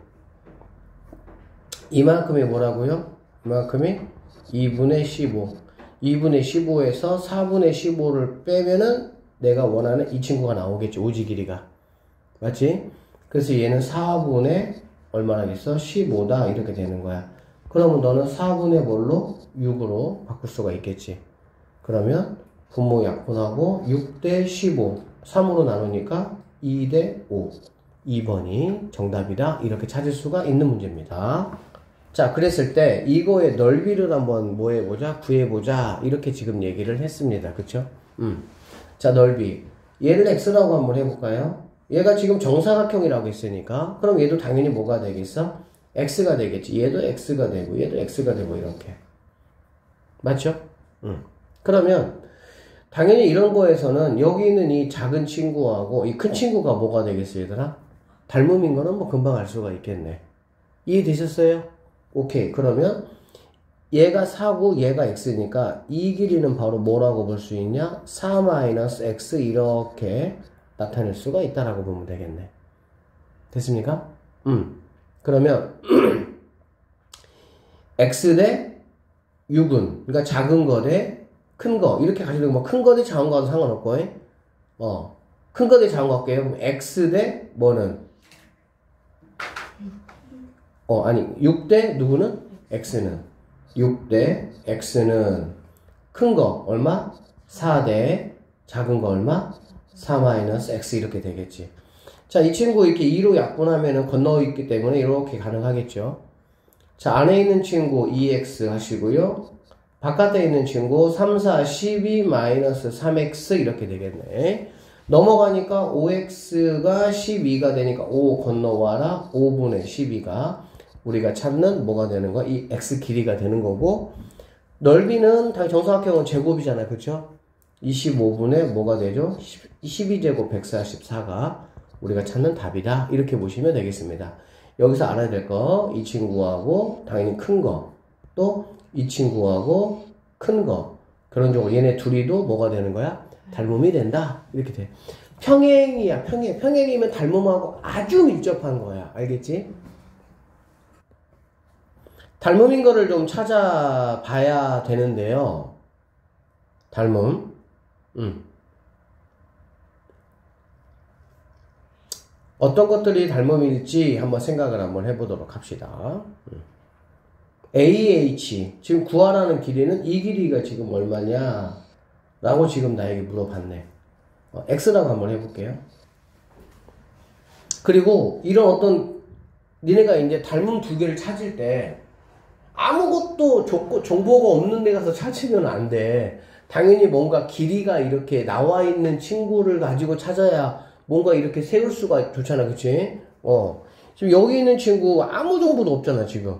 이만큼이 뭐라고요? 이만큼이 이분의 십오. 이분의 십오에서 사분의 십오를 빼면은 내가 원하는 이 친구가 나오겠지. 오지 길이가. 맞지? 그래서 얘는 사분의 얼마나겠어? 십오다. 이렇게 되는 거야. 그러면 너는 사분의 뭘로? 육으로 바꿀 수가 있겠지. 그러면 분모 약분하고 육 대 십오. 삼으로 나누니까 이 대 오. 이 번이 정답이다. 이렇게 찾을 수가 있는 문제입니다. 자, 그랬을 때 이거의 넓이를 한번 뭐 해보자? 구해보자. 이렇게 지금 얘기를 했습니다. 그쵸? 음. 자, 넓이. 얘를 x라고 한번 해볼까요? 얘가 지금 정사각형이라고 했으니까 그럼 얘도 당연히 뭐가 되겠어? x가 되겠지. 얘도 x가 되고 얘도 x가 되고 이렇게. 맞죠? 음. 그러면 당연히 이런 거에서는 여기 있는 이 작은 친구하고 이 큰 친구가 뭐가 되겠어요, 얘들아? 닮음인 거는 뭐 금방 알 수가 있겠네. 이해되셨어요? 오케이. 그러면 얘가 사고 얘가 x니까 이 길이는 바로 뭐라고 볼 수 있냐? 사 마이너스 x 이렇게 나타낼 수가 있다라고 보면 되겠네. 됐습니까? 음. 그러면 x 대 육은 그러니까 작은 거 대 큰 거 이렇게 가지고 뭐 큰 거 대 작은 거도 상관없고 어. 큰 거 대 작은 거 할게요. 그럼 x 대 뭐는 어 아니 육 대 누구는? x는 육 대 x는 큰 거 얼마? 사 대 작은 거 얼마? 사 마이너스 x 이렇게 되겠지. 자, 이 친구 이렇게 이로 약분하면은 건너 있기 때문에 이렇게 가능하겠죠. 자, 안에 있는 친구 이 엑스 하시고요. 바깥에 있는 친구 삼, 사, 십이 마이너스 삼 엑스 이렇게 되겠네. 넘어가니까 오 엑스가 십이가 되니까 오 건너와라. 오분의 십이가 우리가 찾는 뭐가 되는 거야? 이 x 길이가 되는 거고 넓이는 다 정사각형은 제곱이잖아요. 그쵸? 이십오분의 뭐가 되죠? 십이 제곱 백사십사가 우리가 찾는 답이다. 이렇게 보시면 되겠습니다. 여기서 알아야 될 거, 이 친구하고 당연히 큰 거, 또 이 친구하고 큰 거. 그런 쪽으로 얘네 둘이도 뭐가 되는 거야? 닮음이 된다. 이렇게 돼. 평행이야, 평행. 평행이면 닮음하고 아주 밀접한 거야. 알겠지? 닮음인 거를 좀 찾아봐야 되는데요. 닮음. 음. 어떤 것들이 닮음일지 한번 생각을 한번 해보도록 합시다. 음. 에이에이치. 지금 구하라는 길이는 이 길이가 지금 얼마냐? 라고 지금 나에게 물어봤네. 어, X라고 한번 해볼게요. 그리고 이런 어떤, 니네가 이제 닮음 두 개를 찾을 때, 아무것도 조, 정보가 없는 데 가서 찾으면 안 돼. 당연히 뭔가 길이가 이렇게 나와 있는 친구를 가지고 찾아야 뭔가 이렇게 세울 수가 좋잖아. 그치? 어. 지금 여기 있는 친구 아무 정보도 없잖아, 지금.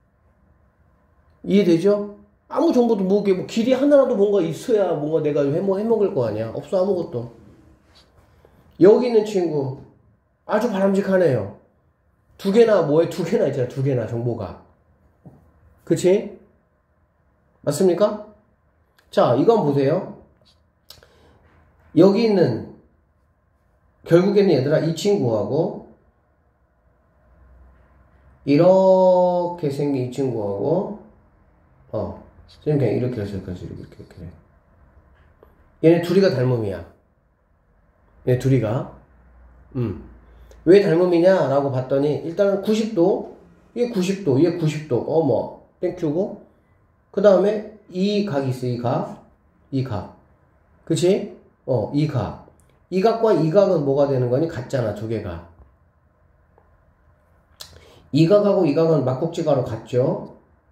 이해되죠? 아무 정보도 뭐, 뭐 길이 하나라도 뭔가 있어야 뭔가 내가 해먹, 해먹을 거 아니야. 없어, 아무것도. 여기 있는 친구 아주 바람직하네요. 두 개나 뭐에 두 개나 있잖아. 두 개나 정보가. 그치? 맞습니까? 자, 이건 보세요. 여기 있는 결국에는 얘들아 이 친구하고 이렇게 생긴 이 친구하고 어 지금 그냥 이렇게 해서 이렇게 해서 이렇게 이렇게 얘네 둘이가 닮음이야. 얘네 둘이가 음. 왜 닮음이냐 라고 봤더니 일단은 구십도 이게 구십도 이게 구십도 어머 땡큐고 그 다음에 이 각이 있어. 이 각 이 각 그치? 어 이 각 이 각과 이 각은 뭐가 되는 거니? 같잖아. 두 개가 이 각하고 이 각은 막국지가로 같죠?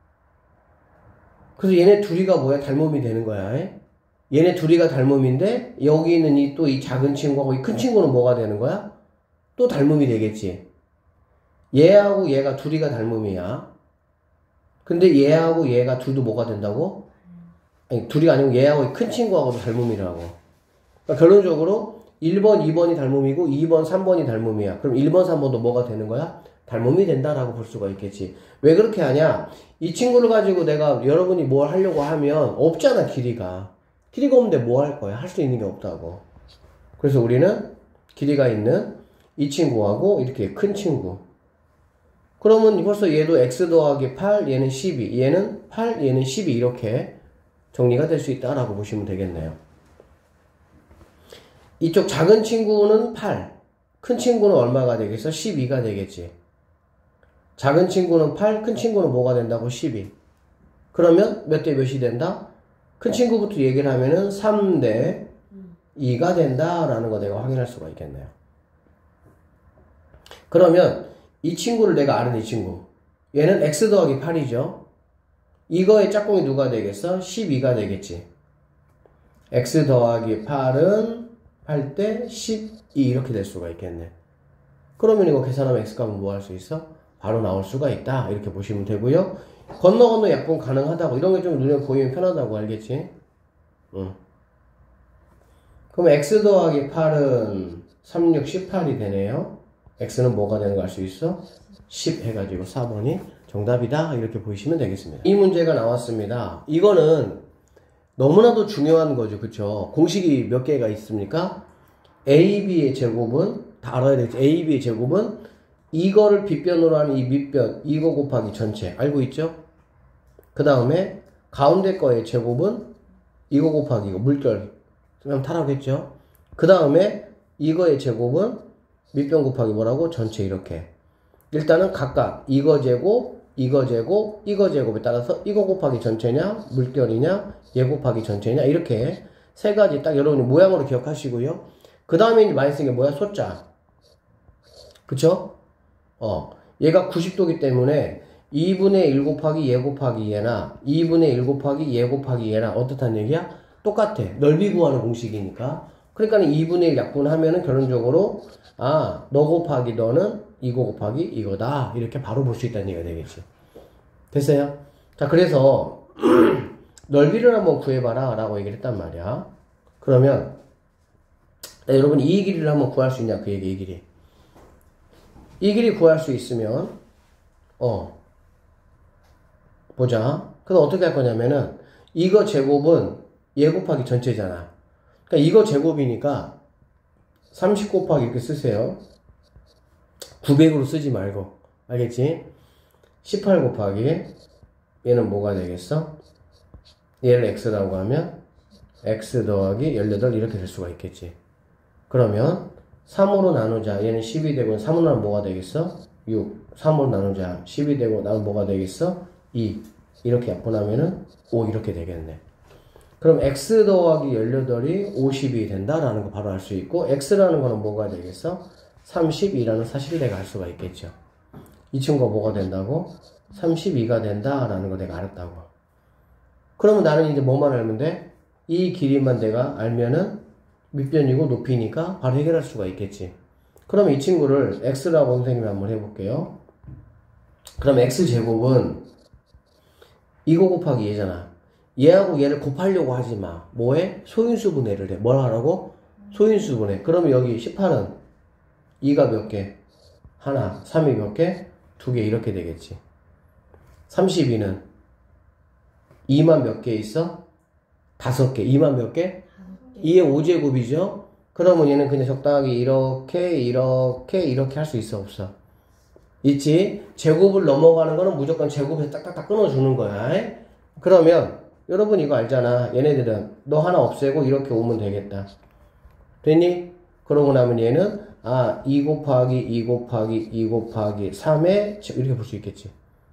그래서 얘네 둘이가 뭐야? 닮음이 되는 거야. 에? 얘네 둘이가 닮음인데 여기 있는 이 또 이 작은 친구하고 이 큰 친구는 뭐가 되는 거야? 또 닮음이 되겠지. 얘하고 얘가 둘이가 닮음이야. 근데 얘하고 얘가 둘도 뭐가 된다고? 아니 둘이 아니고 얘하고 큰 친구하고도 닮음이라고. 그러니까 결론적으로 일 번, 이 번이 닮음이고 이 번, 삼 번이 닮음이야. 그럼 일 번, 삼 번도 뭐가 되는 거야? 닮음이 된다라고 볼 수가 있겠지. 왜 그렇게 하냐? 이 친구를 가지고 내가 여러분이 뭘 하려고 하면 없잖아. 길이가. 길이가 없는데 뭐 할 거야? 할 수 있는 게 없다고. 그래서 우리는 길이가 있는 이 친구하고 이렇게 큰 친구. 그러면 벌써 얘도 x 더하기 팔, 얘는 십이, 얘는 팔, 얘는 십이 이렇게 정리가 될 수 있다라고 보시면 되겠네요. 이쪽 작은 친구는 팔, 큰 친구는 얼마가 되겠어? 십이가 되겠지. 작은 친구는 팔, 큰 친구는 뭐가 된다고? 십이. 그러면 몇 대 몇이 된다? 큰 친구부터 얘기를 하면은 삼 대 이가 된다라는 거 내가 확인할 수가 있겠네요. 그러면 이 친구를 내가 아는 이 친구, 얘는 x 더하기 팔이죠. 이거의 짝꿍이 누가 되겠어? 십이가 되겠지. x 더하기 팔은 팔 대 십이 이렇게 될 수가 있겠네. 그러면 이거 계산하면 x값은 뭐 할 수 있어? 바로 나올 수가 있다. 이렇게 보시면 되고요. 건너 건너 약분 가능하다고. 이런 게 좀 눈에 보이면 편하다고 알겠지? 응. 그럼 x 더하기 팔은 삼, 육, 십팔이 되네요. x는 뭐가 되는 거 알 수 있어? 십 해가지고 사 번이 정답이다. 이렇게 보시면 되겠습니다. 이 문제가 나왔습니다. 이거는 너무나도 중요한 거죠. 그쵸? 공식이 몇 개가 있습니까? 에이비의 제곱은 다 알아야 되겠지. 에이비의 제곱은 이거를 빗변으로 하는 이 밑변 이거 곱하기 전체 알고 있죠? 그 다음에 가운데 거의 제곱은 이거 곱하기 이거 물결 그럼 타라겠죠? 그 다음에 이거의 제곱은 밑변 곱하기 뭐라고? 전체 이렇게 일단은 각각 이거 제곱 이거 제곱 이거 제곱에 따라서 이거 곱하기 전체냐 물결이냐 얘 곱하기 전체냐 이렇게 세 가지 딱 여러분이 모양으로 기억하시고요. 그 다음에 많이 쓴 게 뭐야? 숫자. 그쵸? 어, 얘가 구십 도기 때문에 이분의 일 곱하기 얘 곱하기 얘나 이분의 일 곱하기 얘 곱하기 얘나 어떻다는 얘기야? 똑같아. 넓이 구하는 공식이니까. 그러니까 이분의 일 약분하면은 결론적으로 아, 너 곱하기 너는 이거 곱하기 이거다. 이렇게 바로 볼 수 있다는 얘기가 되겠지. 됐어요? 자, 그래서 넓이를 한번 구해봐라 라고 얘기를 했단 말이야. 그러면 네, 여러분 이 길이를 한번 구할 수 있냐? 그 얘기 이 길이. 이 길이 구할 수 있으면 어 보자. 그럼 어떻게 할 거냐면은 이거 제곱은 얘 곱하기 전체잖아. 그러니까 이거 제곱이니까 삼십 곱하기 이렇게 쓰세요. 구백으로 쓰지 말고 알겠지? 십팔 곱하기 얘는 뭐가 되겠어? 얘를 x라고 하면 x 더하기 십팔 이렇게 될 수가 있겠지. 그러면 삼으로 나누자. 얘는 십이 되고 삼으로 나누면 뭐가 되겠어? 육. 삼으로 나누자. 십이 되고 나누면 뭐가 되겠어? 이. 이렇게 약분하면은 오 이렇게 되겠네. 그럼 x 더하기 십팔이 오십이 된다라는 거 바로 알 수 있고 x라는 거는 뭐가 되겠어? 삼십이라는 사실을 내가 알 수가 있겠죠. 이 친구가 뭐가 된다고? 삼십이가 된다라는 거 내가 알았다고. 그러면 나는 이제 뭐만 알면 돼? 이 길이만 내가 알면은 밑변이고 높이니까 바로 해결할 수가 있겠지. 그럼 이 친구를 x라고 선생님이 한번 해볼게요. 그럼 x제곱은 이거 곱하기 얘잖아. 얘하고 얘를 곱하려고 하지 마. 뭐해? 소인수분해를 해. 뭘 하라고? 소인수분해. 그러면 여기 십팔은 이가 몇 개? 하나. 삼이 몇 개? 두 개. 이렇게 되겠지. 삼십이는 이만 몇 개 있어? 다섯 개. 이만 몇 개? 이의 오 제곱이죠? 그러면 얘는 그냥 적당하게 이렇게, 이렇게, 이렇게 할 수 있어, 없어? 있지? 제곱을 넘어가는 거는 무조건 제곱에서 딱딱딱 끊어주는 거야. 그러면, 여러분 이거 알잖아. 얘네들은 너 하나 없애고 이렇게 오면 되겠다. 됐니? 그러고 나면 얘는, 아, 이 곱하기, 이 곱하기, 이 곱하기, 삼에, 이렇게 볼 수 있겠지.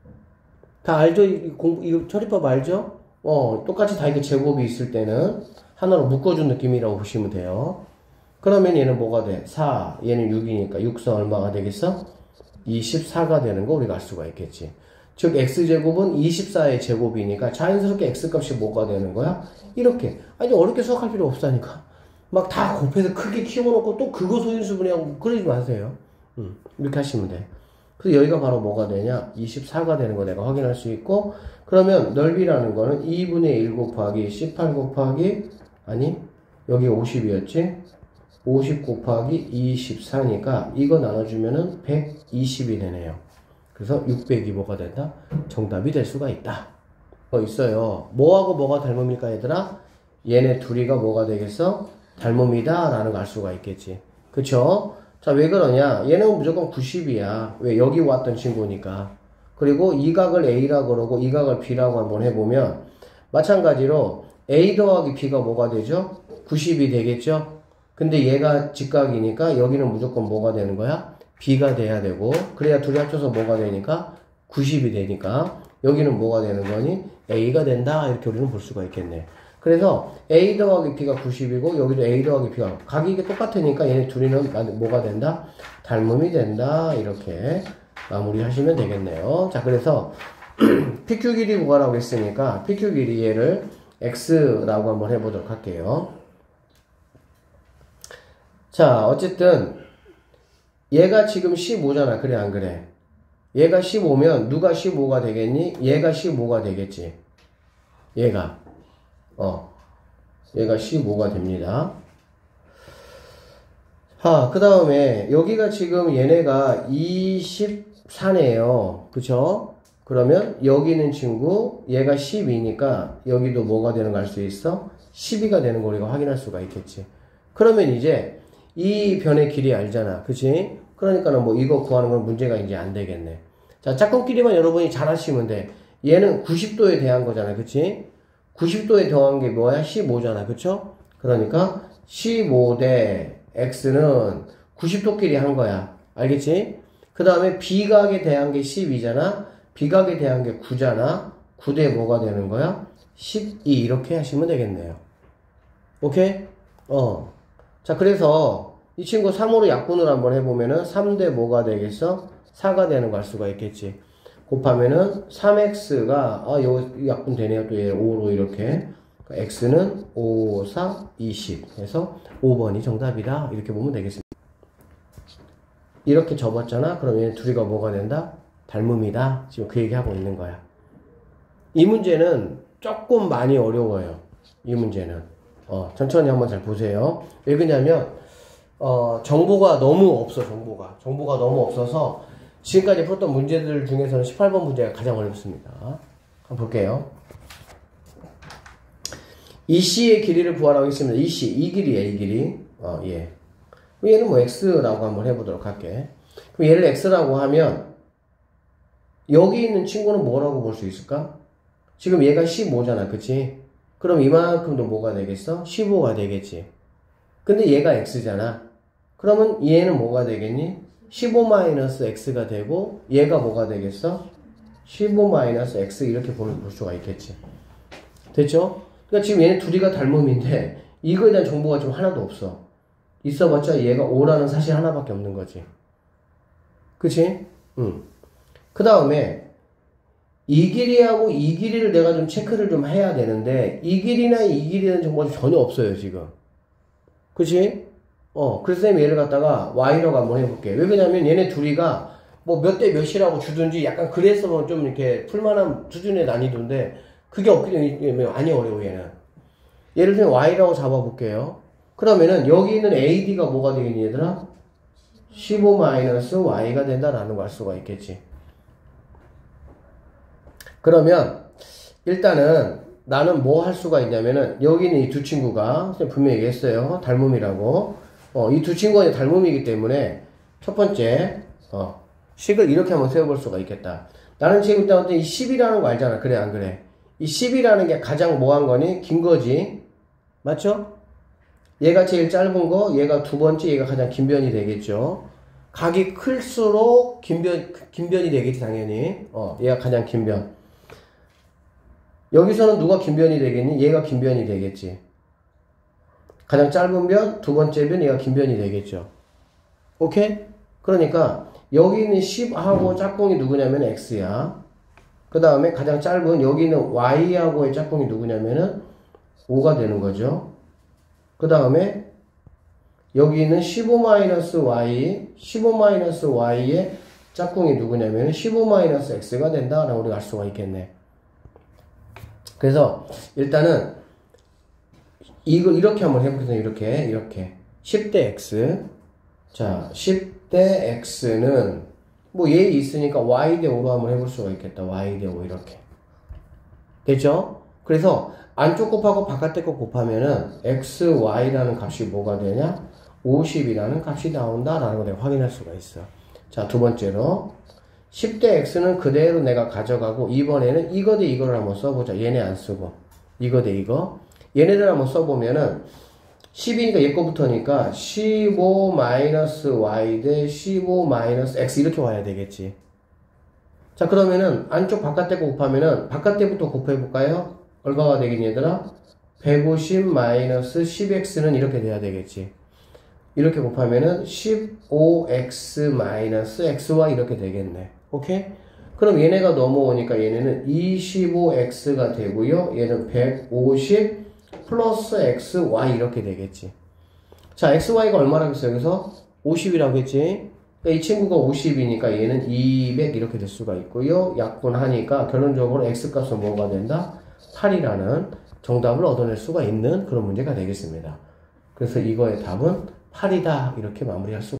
다 알죠? 이 공부, 이거 처리법 알죠? 어, 똑같이 다 이게 제곱이 있을 때는 하나로 묶어준 느낌이라고 보시면 돼요. 그러면 얘는 뭐가 돼? 사, 얘는 육이니까 육사 얼마가 되겠어? 이십사가 되는 거 우리가 알 수가 있겠지. 즉 x제곱은 이십사의 제곱이니까 자연스럽게 x값이 뭐가 되는 거야? 이렇게. 아니 어렵게 수학할 필요 없다니까. 막 다 곱해서 크게 키워놓고 또 그거 소인수분해하고 그러지 마세요. 음, 이렇게 하시면 돼. 그래서 여기가 바로 뭐가 되냐? 이십사가 되는 거 내가 확인할 수 있고, 그러면 넓이라는 거는 이분의 일 곱하기 십팔 곱하기 아니 여기 오십이었지? 오십 곱하기 이십사니까 이거 나눠주면은 백이십이 되네요. 그래서 육백이 뭐가 된다? 정답이 될 수가 있다. 어 있어요. 뭐하고 뭐가 닮음일까 얘들아? 얘네 둘이가 뭐가 되겠어? 닮음이다 라는 걸 알 수가 있겠지. 그쵸? 자, 왜 그러냐? 얘는 무조건 구십이야. 왜? 여기 왔던 친구니까. 그리고 이 각을 A라고 그러고 이 각을 B라고 한번 해보면 마찬가지로 A 더하기 B가 뭐가 되죠? 구십이 되겠죠? 근데 얘가 직각이니까 여기는 무조건 뭐가 되는 거야? B가 돼야 되고 그래야 둘이 합쳐서 뭐가 되니까? 구십이 되니까 여기는 뭐가 되는 거니? A가 된다 이렇게 우리는 볼 수가 있겠네. 그래서 A 더하기 B가 구십이고 여기도 A 더하기 B가 각이 이게 똑같으니까 얘네 둘이는 뭐가 된다? 닮음이 된다 이렇게 마무리 하시면 되겠네요. 자, 그래서 피큐 길이 구하라고 했으니까 피큐 길이 얘를 x라고 한번 해보도록 할게요. 자, 어쨌든 얘가 지금 십오잖아. 그래 안 그래? 얘가 십오면 누가 십오가 되겠니? 얘가 십오가 되겠지. 얘가 어 얘가 십오가 됩니다. 하, 그 다음에 여기가 지금 얘네가 이십사네요. 그쵸? 그러면 여기 있는 친구 얘가 십이니까 여기도 뭐가 되는 거 알 수 있어? 십이가 되는 거 우리가 확인할 수가 있겠지. 그러면 이제 이 변의 길이 알잖아. 그치? 그러니까는 뭐 이거 구하는 건 문제가 이제 안 되겠네. 자, 짝꿍끼리만 여러분이 잘 하시면 돼. 얘는 구십 도에 대한 거잖아. 그치? 구십 도에 더한 게 뭐야? 십오잖아. 그쵸? 그러니까 십오 대 x는 구십 도끼리 한 거야. 알겠지? 그 다음에 비각에 대한 게 십이잖아. 비각에 대한 게 구잖아. 구 대 뭐가 되는 거야? 십이 이렇게 하시면 되겠네요. 오케이? 어. 자, 그래서 이 친구 삼으로 약분을 한번 해보면은 삼 대 뭐가 되겠어? 사가 되는 거 알 수가 있겠지. 곱하면은 삼 엑스가 아, 요 약분 되네요. 또 얘 오로 이렇게. x는 오, 사, 이십 해서 오 번이 정답이다. 이렇게 보면 되겠습니다. 이렇게 접었잖아. 그럼 얘 둘이가 뭐가 된다? 닮음이다. 지금 그 얘기하고 있는 거야. 이 문제는 조금 많이 어려워요. 이 문제는. 어, 천천히 한번 잘 보세요. 왜 그러냐면 어, 정보가 너무 없어. 정보가. 정보가 너무 없어서 지금까지 풀었던 문제들 중에서는 십팔 번 문제가 가장 어렵습니다. 한번 볼게요. 이 씨의 길이를 구하라고 했습니다. 이 씨, 이 길이에요, 이 길이. 어, 예. 얘는 뭐 x라고 한번 해보도록 할게. 그럼 얘를 x라고 하면 여기 있는 친구는 뭐라고 볼 수 있을까? 지금 얘가 십오잖아, 그치? 그럼 이만큼도 뭐가 되겠어? 십오가 되겠지. 근데 얘가 x잖아. 그러면 얘는 뭐가 되겠니? 십오 마이너스 x가 되고 얘가 뭐가 되겠어? 십오 마이너스 x 이렇게 볼 수가 있겠지. 됐죠? 그러니까 지금 얘네 둘이가 닮음인데 이거에 대한 정보가 좀 하나도 없어. 있어봤자 얘가 오라는 사실 하나밖에 없는 거지. 그치? 응. 그 다음에 이 길이하고 이 길이를 내가 좀 체크를 좀 해야 되는데 이 길이나 이 길이는 정보가 전혀 없어요 지금. 그치? 어, 그래서 쌤이 얘를 갖다가 y라고 한번 해볼게. 왜 그러냐면 얘네 둘이가 뭐 몇 대 몇이라고 주든지 약간 그래서 좀 이렇게 풀만한 수준의 난이도인데 그게 없기 때문에 많이 어려워 얘는. 예를 들면 y라고 잡아볼게요. 그러면은 여기 있는 에이디가 뭐가 되겠니 얘들아? 십오 마이너스 y가 된다라는 걸 알 수가 있겠지. 그러면 일단은 나는 뭐 할 수가 있냐면은 여기 있는 이 두 친구가 분명히 얘기했어요. 닮음이라고. 어, 이 두 친구가 닮음이기 때문에 첫 번째 어, 식을 이렇게 한번 세워볼 수가 있겠다. 나는 지금 일단 이 십이라는 거 알잖아. 그래 안 그래? 이 십이라는 게 가장 뭐한 거니? 긴 거지. 맞죠? 얘가 제일 짧은 거, 얘가 두 번째, 얘가 가장 긴 변이 되겠죠. 각이 클수록 긴 변, 긴 변이 되겠지, 당연히. 어, 얘가 가장 긴 변. 여기서는 누가 긴 변이 되겠니? 얘가 긴 변이 되겠지. 가장 짧은 변, 두 번째 변, 얘가 긴 변이 되겠죠. 오케이? 그러니까, 여기 있는 십하고 짝꿍이 누구냐면 x야. 그 다음에 가장 짧은 여기 있는 y하고의 짝꿍이 누구냐면은 오가 되는 거죠. 그 다음에 여기 있는 십오 마이너스 y, 십오 마이너스 y의 짝꿍이 누구냐면은 십오 마이너스 x가 된다라고 우리가 알 수가 있겠네. 그래서 일단은 이걸 이렇게 한번 해보겠습니다. 이렇게 이렇게 십 대 x. 자, 십 대 x는 뭐 얘 있으니까 y 대 오로 한번 해볼 수가 있겠다. y 대 오 이렇게. 됐죠? 그래서 안쪽 곱하고 바깥에 거 곱하면은 xy라는 값이 뭐가 되냐? 오십이라는 값이 나온다라는 걸 내가 확인할 수가 있어. 자, 두 번째로 십 대 x는 그대로 내가 가져가고 이번에는 이거 대 이거를 한번 써보자. 얘네 안 쓰고 이거 대 이거 얘네들 한번 써보면은 십이니까 얘 거부터니까 십오 마이너스 y 대 십오 마이너스 x 이렇게 와야 되겠지. 자, 그러면은 안쪽 바깥에 거 곱하면은 바깥에부터 곱해볼까요? 얼마가 되겠니 얘들아? 백오십 마이너스 십 엑스는 이렇게 돼야 되겠지. 이렇게 곱하면은 십오 엑스 마이너스 엑스와이 이렇게 되겠네. 오케이? 그럼 얘네가 넘어오니까 얘네는 이십오 엑스가 되고요. 얘는 백오십 플러스 엑스와이 이렇게 되겠지. 자, 엑스와이가 얼마라고 했어요? 여기서 오십이라고 했지. 그러니까 이 친구가 오십이니까 얘는 이백 이렇게 될 수가 있고요. 약분하니까 결론적으로 x값은 뭐가 된다? 팔이라는 정답을 얻어낼 수가 있는 그런 문제가 되겠습니다. 그래서 이거의 답은 팔이다 이렇게 마무리할 수